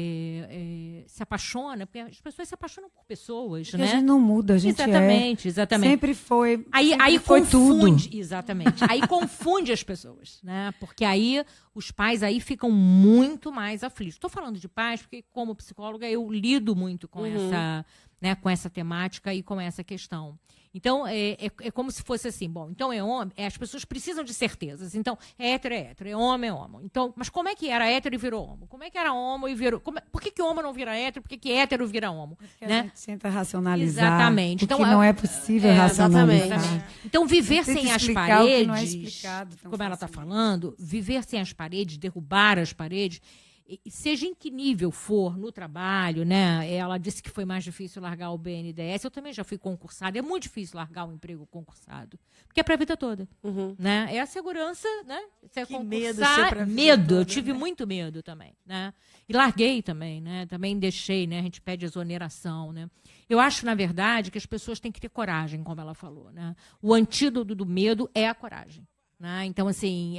Speaker 2: se apaixona, porque as pessoas se apaixonam por pessoas,
Speaker 3: porque
Speaker 2: né?
Speaker 3: a gente não muda, a gente
Speaker 2: exatamente.
Speaker 3: Sempre foi.
Speaker 2: Aí
Speaker 3: foi
Speaker 2: confunde,
Speaker 3: tudo.
Speaker 2: exatamente. Aí confunde as pessoas, né? Porque aí os pais aí ficam muito mais aflitos. Estou falando de pais porque, como psicóloga, eu lido muito com essa, né, com essa temática e com essa questão. Então, é como se fosse assim, bom, então é homem, as pessoas precisam de certezas. Então, é hétero, é homem, é homo. Então, mas como é que era hétero e virou homo? Como é que era homo e virou... Por que homo não vira hétero? Por que hétero vira homo?
Speaker 3: Porque
Speaker 2: né?
Speaker 3: a gente tenta racionalizar.
Speaker 2: Exatamente.
Speaker 3: Então,
Speaker 2: Então,
Speaker 3: não é possível racionalizar.
Speaker 2: Exatamente. Então, viver sem as
Speaker 3: explicar o que não é
Speaker 2: paredes,
Speaker 3: explicado tão
Speaker 2: como ela está
Speaker 3: facilmente.
Speaker 2: falando, viver sem as paredes, derrubar as paredes, seja em que nível for no trabalho, né? Ela disse que foi mais difícil largar o BNDES. Eu também já fui concursada. É muito difícil largar um emprego concursado, porque é para a vida toda, né? É a segurança, né? Você
Speaker 4: Que
Speaker 2: concursar,
Speaker 4: medo ser pra vida
Speaker 2: medo.
Speaker 4: toda,
Speaker 2: Eu tive muito medo também, né? E larguei também, né? Também deixei, né? A gente pede exoneração, né? Eu acho, na verdade, que as pessoas têm que ter coragem, como ela falou, né? O antídoto do medo é a coragem, né? Então, assim,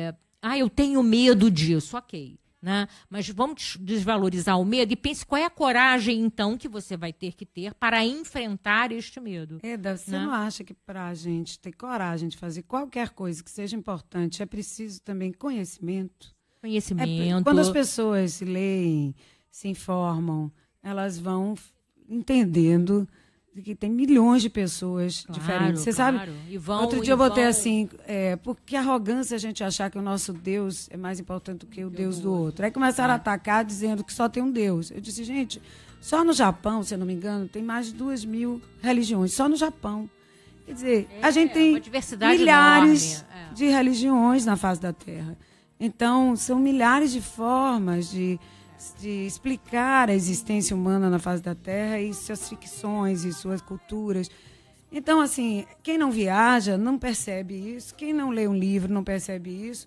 Speaker 2: eu tenho medo disso, ok. Né? Mas vamos desvalorizar o medo e pense qual é a coragem, então, que você vai ter que ter para enfrentar este medo.
Speaker 3: Eda, você não acha que para a gente ter coragem de fazer qualquer coisa que seja importante, é preciso também conhecimento?
Speaker 2: Conhecimento.
Speaker 3: Quando as pessoas se leem, se informam, elas vão entendendo que tem milhões de pessoas diferentes. Você sabe? Outro dia eu botei assim, porque arrogância a gente achar que o nosso Deus é mais importante do que o Deus do outro. Aí começaram a atacar dizendo que só tem um Deus. Eu disse, gente, só no Japão, se eu não me engano, tem mais de 2.000 religiões, só no Japão. Quer dizer, a gente tem milhares de religiões na face da Terra. Então, são milhares de formas de explicar a existência humana na face da Terra e suas ficções e suas culturas. Então, assim, quem não viaja não percebe isso, quem não lê um livro não percebe isso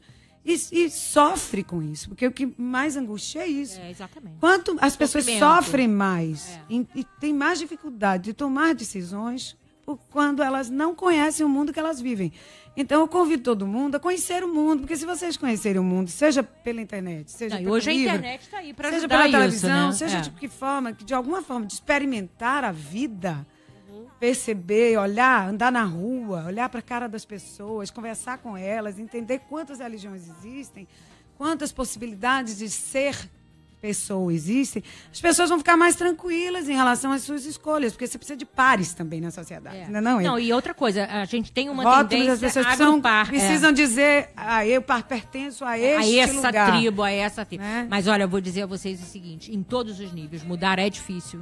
Speaker 3: e sofre com isso, porque o que mais angustia é isso.
Speaker 2: Exatamente.
Speaker 3: Quanto as pessoas sofrem mais e têm mais dificuldade de tomar decisões quando elas não conhecem o mundo que elas vivem. Então, eu convido todo mundo a conhecer o mundo, porque se vocês conhecerem o mundo, seja pela internet, seja pelo
Speaker 2: hoje
Speaker 3: livro,
Speaker 2: a internet está aí para
Speaker 3: seja
Speaker 2: ajudar
Speaker 3: pela
Speaker 2: isso,
Speaker 3: televisão,
Speaker 2: né?
Speaker 3: seja de alguma forma de experimentar a vida, perceber, olhar, andar na rua, olhar para a cara das pessoas, conversar com elas, entender quantas religiões existem, quantas possibilidades de ser pessoa existem, as pessoas vão ficar mais tranquilas em relação às suas escolhas, porque você precisa de pares também na sociedade. Não,
Speaker 2: e outra coisa, a gente tem uma
Speaker 3: rótulos,
Speaker 2: tendência
Speaker 3: as pessoas
Speaker 2: a agrupar.
Speaker 3: Precisam dizer, eu pertenço a este
Speaker 2: essa
Speaker 3: lugar.
Speaker 2: tribo, a essa tribo.
Speaker 3: Né?
Speaker 2: Mas olha, eu vou dizer a vocês o seguinte, em todos os níveis, mudar é difícil.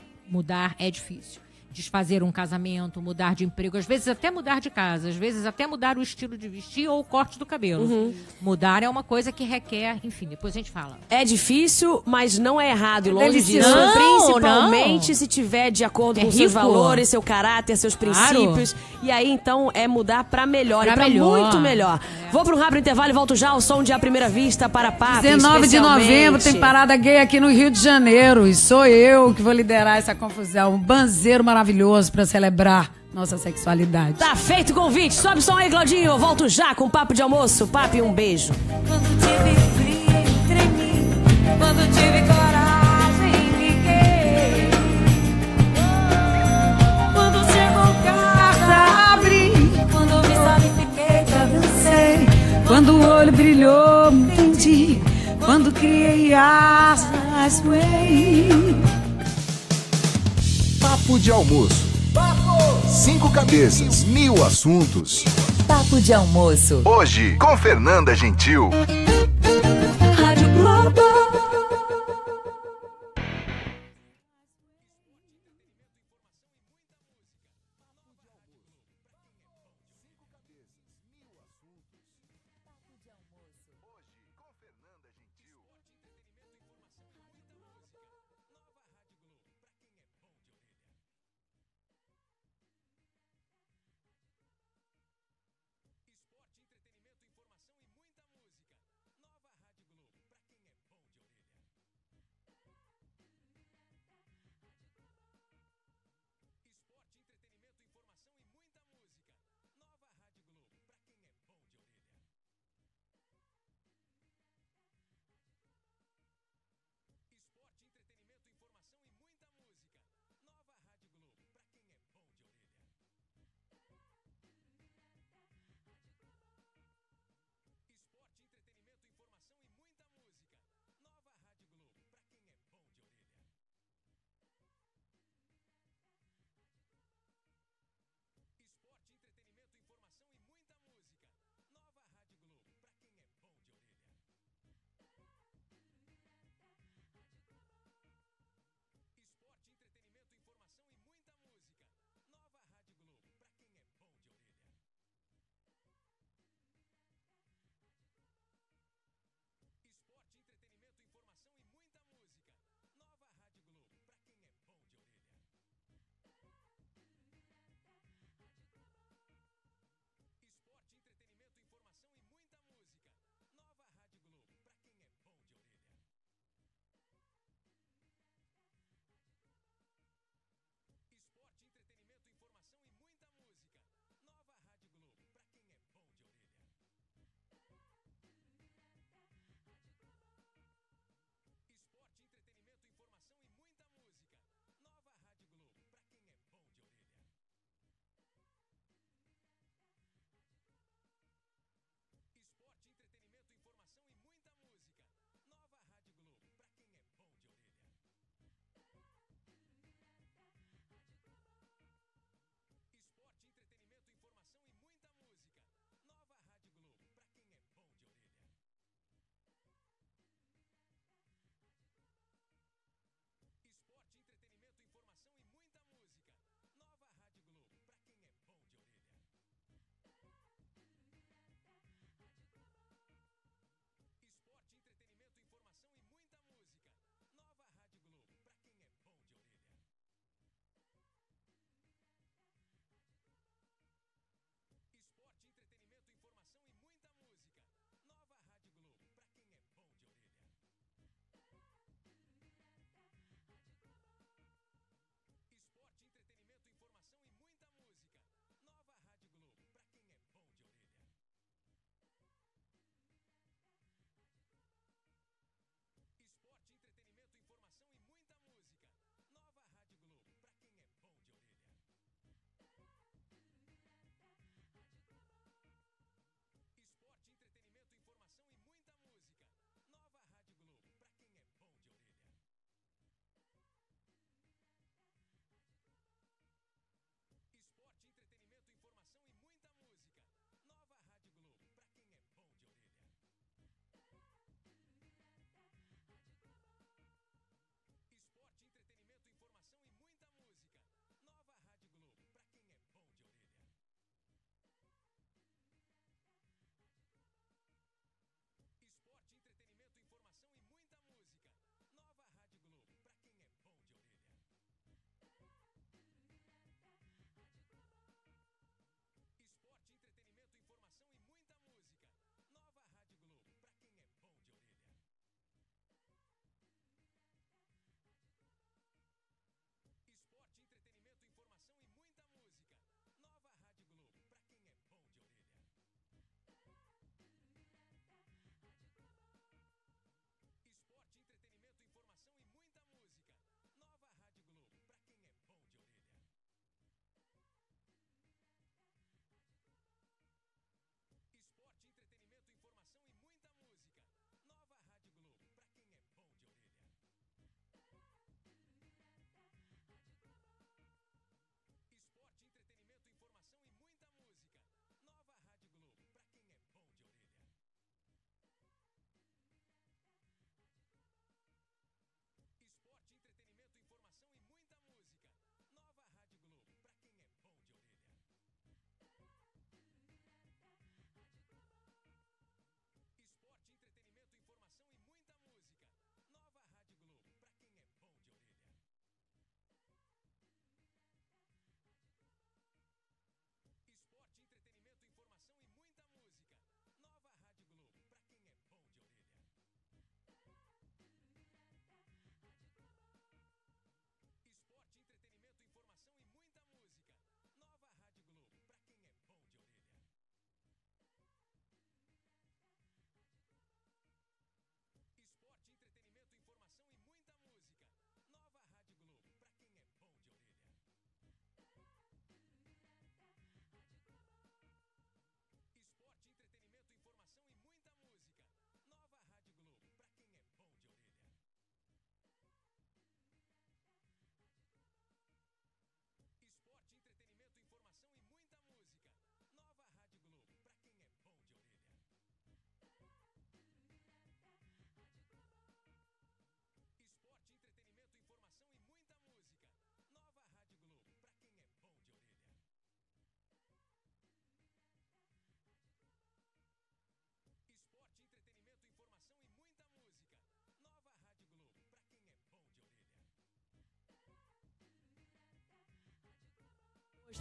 Speaker 2: Mudar é difícil. Desfazer um casamento, mudar de emprego, às vezes até mudar de casa, às vezes até mudar o estilo de vestir ou o corte do cabelo. Mudar é uma coisa que requer, enfim, depois a gente fala.
Speaker 9: É difícil, mas não é errado, longe
Speaker 3: delicioso.
Speaker 9: disso.
Speaker 2: Não,
Speaker 9: Principalmente se tiver de acordo com seus
Speaker 2: rico.
Speaker 9: valores, seu caráter, seus princípios. E aí, então, é mudar pra melhor,
Speaker 2: Pra
Speaker 9: e pra
Speaker 2: melhor.
Speaker 9: muito melhor. Vou pra um rápido intervalo e volto já ao som de À Primeira Vista para Papi,
Speaker 3: 19 de novembro
Speaker 9: especialmente.
Speaker 3: tem parada gay aqui no Rio de Janeiro e sou eu que vou liderar essa confusão. Um banzeiro maravilhoso para celebrar nossa sexualidade.
Speaker 9: Tá feito o convite. Sobe o som aí, Claudinho. Eu volto já com Papo de Almoço. Papi, um beijo.
Speaker 5: Quando tive frio, tremi. Quando tive coragem, liguei. Quando chegou casa, abri. Quando vi sol, fiquei, já dancei.
Speaker 3: Quando o olho brilhou, entendi. Quando criei asas, voei.
Speaker 6: Papo de Almoço. 5 cabeças, 1000 assuntos.
Speaker 7: Papo de Almoço.
Speaker 6: Hoje, com Fernanda Gentil.
Speaker 5: Rádio Globo.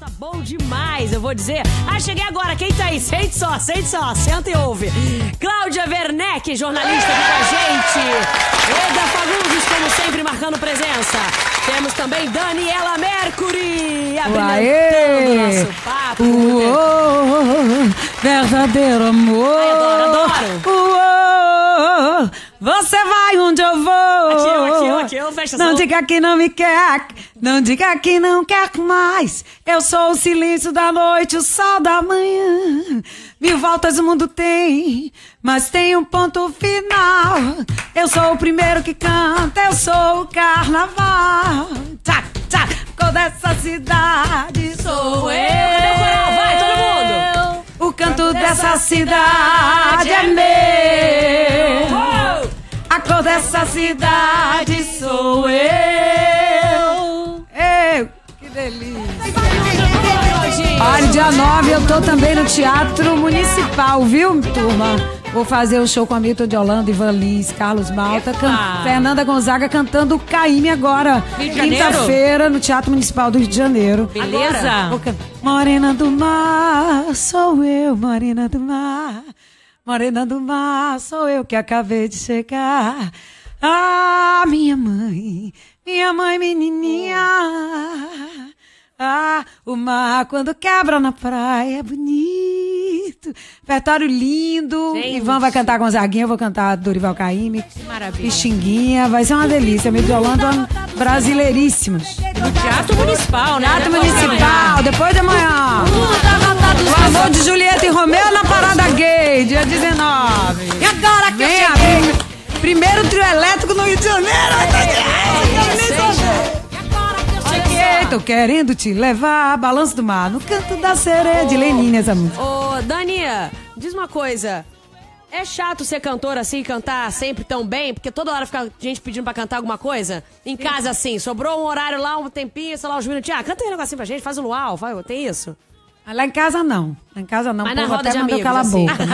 Speaker 2: Tá bom demais, eu vou dizer. Cheguei agora, quem tá aí? Sente só, senta e ouve. Cláudia Werneck, jornalista aqui com a gente. Eda Fagundes, como sempre, marcando presença. Temos também Daniela Mercury, abrilhantando nosso papo.
Speaker 3: Verdadeiro amor.
Speaker 2: Ai, adoro.
Speaker 3: Você vai onde eu vou.
Speaker 2: Aqui, fecha
Speaker 3: Não diga que não me quer, não diga que não quer mais. Eu sou o silêncio da noite, o sol da manhã. 1000 voltas o mundo tem, mas tem um ponto final. Eu sou o primeiro que canta, eu sou o carnaval. Tchac, tchac, com dessa cidade sou eu.
Speaker 2: Cadê o coral? Vai, todo mundo.
Speaker 3: O canto dessa cidade é meu. A cor dessa cidade sou eu. Que delícia. Olha, dia 9 eu tô também no Teatro Municipal, viu, turma? Vou fazer o show com a Milton de Holanda, Ivan Lins, Carlos Malta, Fernanda Gonzaga cantando o Caíme agora. Quinta-feira no Teatro Municipal do Rio de Janeiro.
Speaker 2: Beleza?
Speaker 3: Morena do mar, sou eu, morena do mar. Morena do mar, sou eu que acabei de chegar. Ah, minha mãe menininha. Ah, o mar quando quebra na praia é bonito. Repertório lindo.
Speaker 2: Gente.
Speaker 3: Ivan vai cantar Gonzaguinha, eu vou cantar Dorival Caymmi.
Speaker 2: Que maravilha.
Speaker 3: Pixinguinha, vai ser uma delícia. Meio de Holanda, brasileiríssimos.
Speaker 2: No Teatro Municipal, né?
Speaker 3: Teatro Municipal, depois de amanhã. O amor de Julieta e Romeu na Parada Gay, dia 19.
Speaker 2: E agora que eu cheguei?
Speaker 3: Primeiro trio elétrico no Rio de Janeiro. Tô querendo te levar, Balanço do Mar, no canto da sereia de Lenine, essa música.
Speaker 9: Ô, Dani, diz uma coisa. É chato ser cantora assim, cantar sempre tão bem? Porque toda hora fica gente pedindo pra cantar alguma coisa? Em casa, assim, sobrou um horário lá, um tempinho, sei lá, uns minutinhos. Canta aí um negocinho pra gente, faz o luau, tem isso?
Speaker 3: Lá em casa não. Lá em casa não.
Speaker 9: Mas
Speaker 3: O
Speaker 9: na
Speaker 3: povo
Speaker 9: roda
Speaker 3: até
Speaker 9: de
Speaker 3: mandou
Speaker 9: amigos,
Speaker 3: calar a
Speaker 9: assim.
Speaker 3: boca.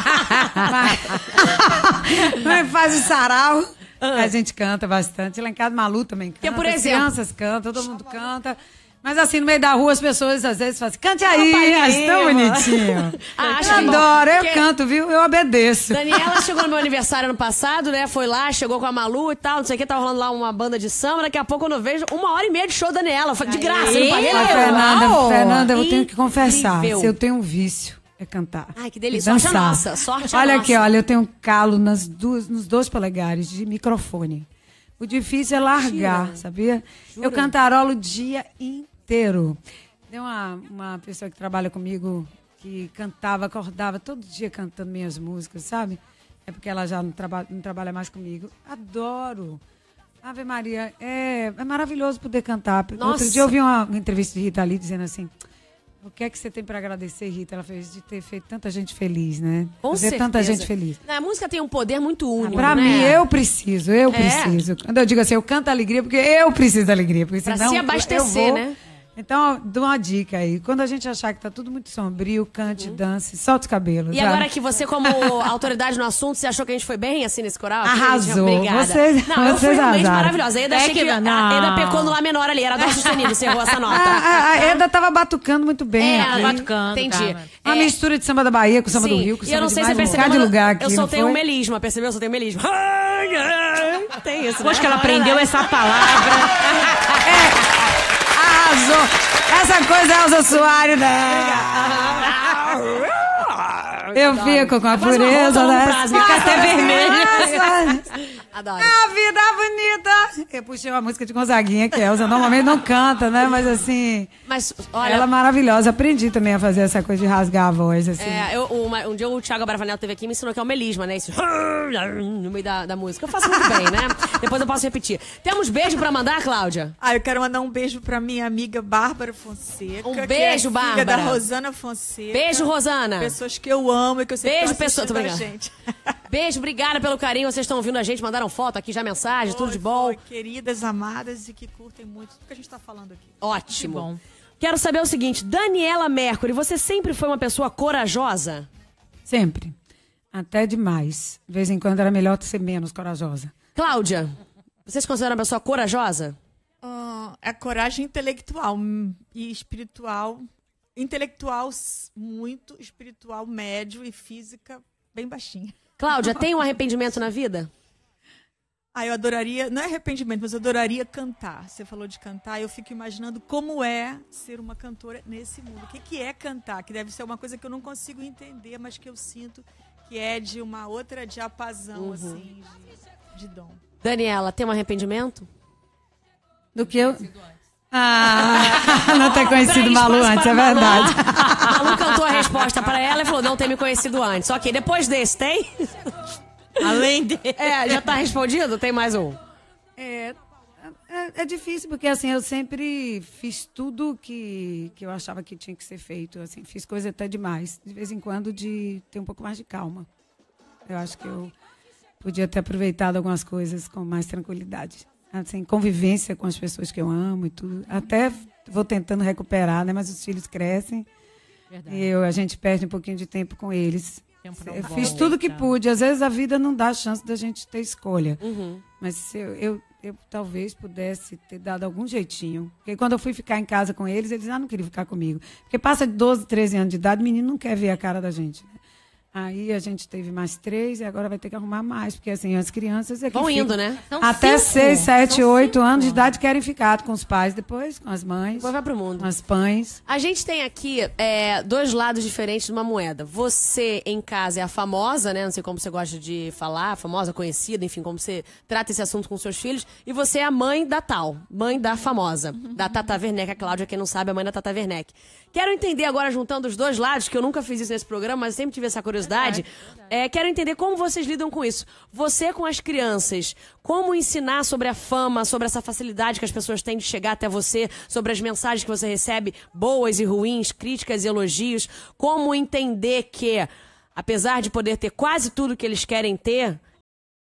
Speaker 3: Mas faz o sarau. A gente canta bastante. Lá em casa, Malu também canta.
Speaker 9: Porque, por
Speaker 3: As
Speaker 9: exemplo...
Speaker 3: crianças cantam, todo mundo canta. Mas assim, no meio da rua, as pessoas às vezes falam assim, cante aí, tão bonitinho. Eu adoro, eu canto, viu? Eu obedeço.
Speaker 9: Daniela chegou no meu aniversário ano passado, né? Foi lá, chegou com a Malu e tal, não sei o que, tava rolando lá uma banda de samba. Daqui a pouco, quando eu vejo, 1h30 de show da Daniela. De graça, eu não paguei nada.
Speaker 3: Fernanda, eu tenho que confessar,
Speaker 9: Incrível.
Speaker 3: se eu tenho um vício, é cantar.
Speaker 9: Ai, que delícia. Sorte a nossa, sorte a
Speaker 3: Olha
Speaker 9: nossa.
Speaker 3: aqui, olha, eu tenho um calo nos 2 polegares de microfone. O difícil é largar, sabia? Eu cantarolo o dia inteiro. Tem uma pessoa que trabalha comigo que cantava, acordava todo dia cantando minhas músicas, sabe? É porque ela já não trabalha mais comigo. Adoro. Ave Maria, é maravilhoso poder cantar.
Speaker 9: Nossa.
Speaker 3: Outro dia eu vi uma entrevista de Rita Lee dizendo assim, o que é que você tem pra agradecer, Rita? Ela fez de ter feito tanta gente feliz, né?
Speaker 9: Com
Speaker 3: Fazer
Speaker 9: certeza.
Speaker 3: tanta gente feliz.
Speaker 9: A música tem um poder muito único,
Speaker 3: Pra
Speaker 9: né?
Speaker 3: mim, eu preciso. Quando eu digo assim, eu canto alegria, porque eu preciso da alegria. Porque
Speaker 9: Pra
Speaker 3: senão
Speaker 9: se abastecer,
Speaker 3: eu vou...
Speaker 9: né?
Speaker 3: Então, dou uma dica aí. Quando a gente achar que tá tudo muito sombrio, cante, dance, solta os cabelos.
Speaker 9: E
Speaker 3: sabe?
Speaker 9: agora que você, como autoridade no assunto, você achou que a gente foi bem assim nesse coral?
Speaker 3: Arrasou.
Speaker 9: Obrigada.
Speaker 3: Vocês
Speaker 9: eu fui
Speaker 3: vocês
Speaker 9: realmente
Speaker 3: arrasaram.
Speaker 9: maravilhosa. A Eda, achei que a Eda pecou no Lá menor ali, era dó sustenido, você errou essa nota.
Speaker 3: A Eda tava batucando muito bem.
Speaker 9: Ela
Speaker 3: aqui.
Speaker 2: batucando,
Speaker 9: entendi.
Speaker 2: cara.
Speaker 3: Uma mistura de samba da Bahia com samba do
Speaker 9: Sim.
Speaker 3: Rio, com
Speaker 9: E
Speaker 3: samba
Speaker 9: eu não
Speaker 3: de
Speaker 9: sei se
Speaker 3: mais
Speaker 9: você
Speaker 3: um
Speaker 9: percebeu,
Speaker 3: bocado de
Speaker 9: mas
Speaker 3: lugar aqui,
Speaker 9: eu
Speaker 3: não
Speaker 9: soltei
Speaker 3: foi?
Speaker 9: um melisma, percebeu? Eu soltei um melisma. Tem isso, né?
Speaker 2: Acho que ela aprendeu essa palavra.
Speaker 3: Arrasou. Essa coisa é Elza Soares, né? Eu fico com a pureza das...
Speaker 2: Fica até vermelha.
Speaker 9: Adoro.
Speaker 3: A vida bonita. Eu puxei uma música de Gonzaguinha, que a Elza normalmente não canta, né? Mas assim,
Speaker 9: Mas, olha...
Speaker 3: ela é maravilhosa. Aprendi também a fazer essa coisa de rasgar a voz, assim.
Speaker 9: Um dia o Thiago Abravanel teve aqui e me ensinou que é o melisma, né? Esse no meio da música. Eu faço muito bem, né? Depois eu posso repetir. Temos beijo pra mandar, Cláudia?
Speaker 4: Eu quero mandar um beijo pra minha amiga Bárbara Fonseca.
Speaker 9: Um
Speaker 4: que
Speaker 9: beijo,
Speaker 4: é filha
Speaker 9: Bárbara.
Speaker 4: da Rosana Fonseca.
Speaker 9: Beijo, Rosana.
Speaker 4: Pessoas que eu amo e que eu sei
Speaker 9: Beijo,
Speaker 4: que estão
Speaker 9: pessoa-
Speaker 4: assistindo
Speaker 9: tô
Speaker 4: a
Speaker 9: brincando.
Speaker 4: gente.
Speaker 9: Beijo, obrigada pelo carinho. Vocês estão ouvindo a gente, mandaram foto aqui, já mensagem, tudo de bom.
Speaker 4: Foi, queridas, amadas e que curtem muito tudo que a gente tá falando aqui.
Speaker 9: Ótimo.
Speaker 2: bom.
Speaker 9: Quero saber o seguinte, Daniela Mercury, você sempre foi uma pessoa corajosa?
Speaker 3: Sempre. Até demais. De vez em quando era melhor ser menos corajosa.
Speaker 9: Cláudia, você se considera uma pessoa corajosa?
Speaker 4: Não, é coragem intelectual e espiritual. Intelectual muito, espiritual médio e física bem baixinha.
Speaker 9: Cláudia, tem um arrependimento na vida?
Speaker 4: Eu adoraria, não é arrependimento, mas eu adoraria cantar. Você falou de cantar, eu fico imaginando como é ser uma cantora nesse mundo. O que é cantar? Que deve ser uma coisa que eu não consigo entender, mas que eu sinto que é de uma outra diapasão, assim, de dom.
Speaker 9: Daniela, tem um arrependimento?
Speaker 3: Do que eu... não ter conhecido Malu antes, é verdade.
Speaker 9: Malu cantou a resposta para ela e falou, não ter me conhecido antes. Ok, depois desse, tem?
Speaker 2: Além de...
Speaker 9: Já tá respondido? Tem mais um?
Speaker 3: É difícil, porque assim, eu sempre fiz tudo que eu achava que tinha que ser feito. Assim, fiz coisa até demais. De vez em quando, de ter um pouco mais de calma. Eu acho que eu podia ter aproveitado algumas coisas com mais tranquilidade. Assim, convivência com as pessoas que eu amo e tudo. Até vou tentando recuperar, né? Mas os filhos crescem. Verdade. E a gente perde um pouquinho de tempo com eles. Eu fiz tudo que pude. Às vezes a vida não dá chance da gente ter escolha. Mas se eu talvez pudesse ter dado algum jeitinho. Porque quando eu fui ficar em casa com eles, eles não queriam ficar comigo. Porque passa de 12, 13 anos de idade, o menino não quer ver a cara da gente, né? Aí a gente teve mais 3 e agora vai ter que arrumar mais. Porque assim, as crianças...
Speaker 9: Vão indo, né?
Speaker 3: Até 6, 7, 8 anos de idade querem ficar com os pais, depois com as mães.
Speaker 9: Depois vai pro mundo.
Speaker 3: Com as pães.
Speaker 9: A gente tem aqui 2 lados diferentes de uma moeda. Você, em casa, é a famosa, né? Não sei como você gosta de falar, famosa, conhecida, enfim, como você trata esse assunto com seus filhos. E você é a mãe da tal, mãe da famosa, da Tata Werneck. A Cláudia, quem não sabe, é a mãe da Tata Werneck. Quero entender agora, juntando os 2 lados, que eu nunca fiz isso nesse programa, mas sempre tive essa curiosidade. Quero entender como vocês lidam com isso. Você com as crianças, como ensinar sobre a fama, sobre essa facilidade que as pessoas têm de chegar até você, sobre as mensagens que você recebe, boas e ruins, críticas e elogios. Como entender que, apesar de poder ter quase tudo que eles querem ter,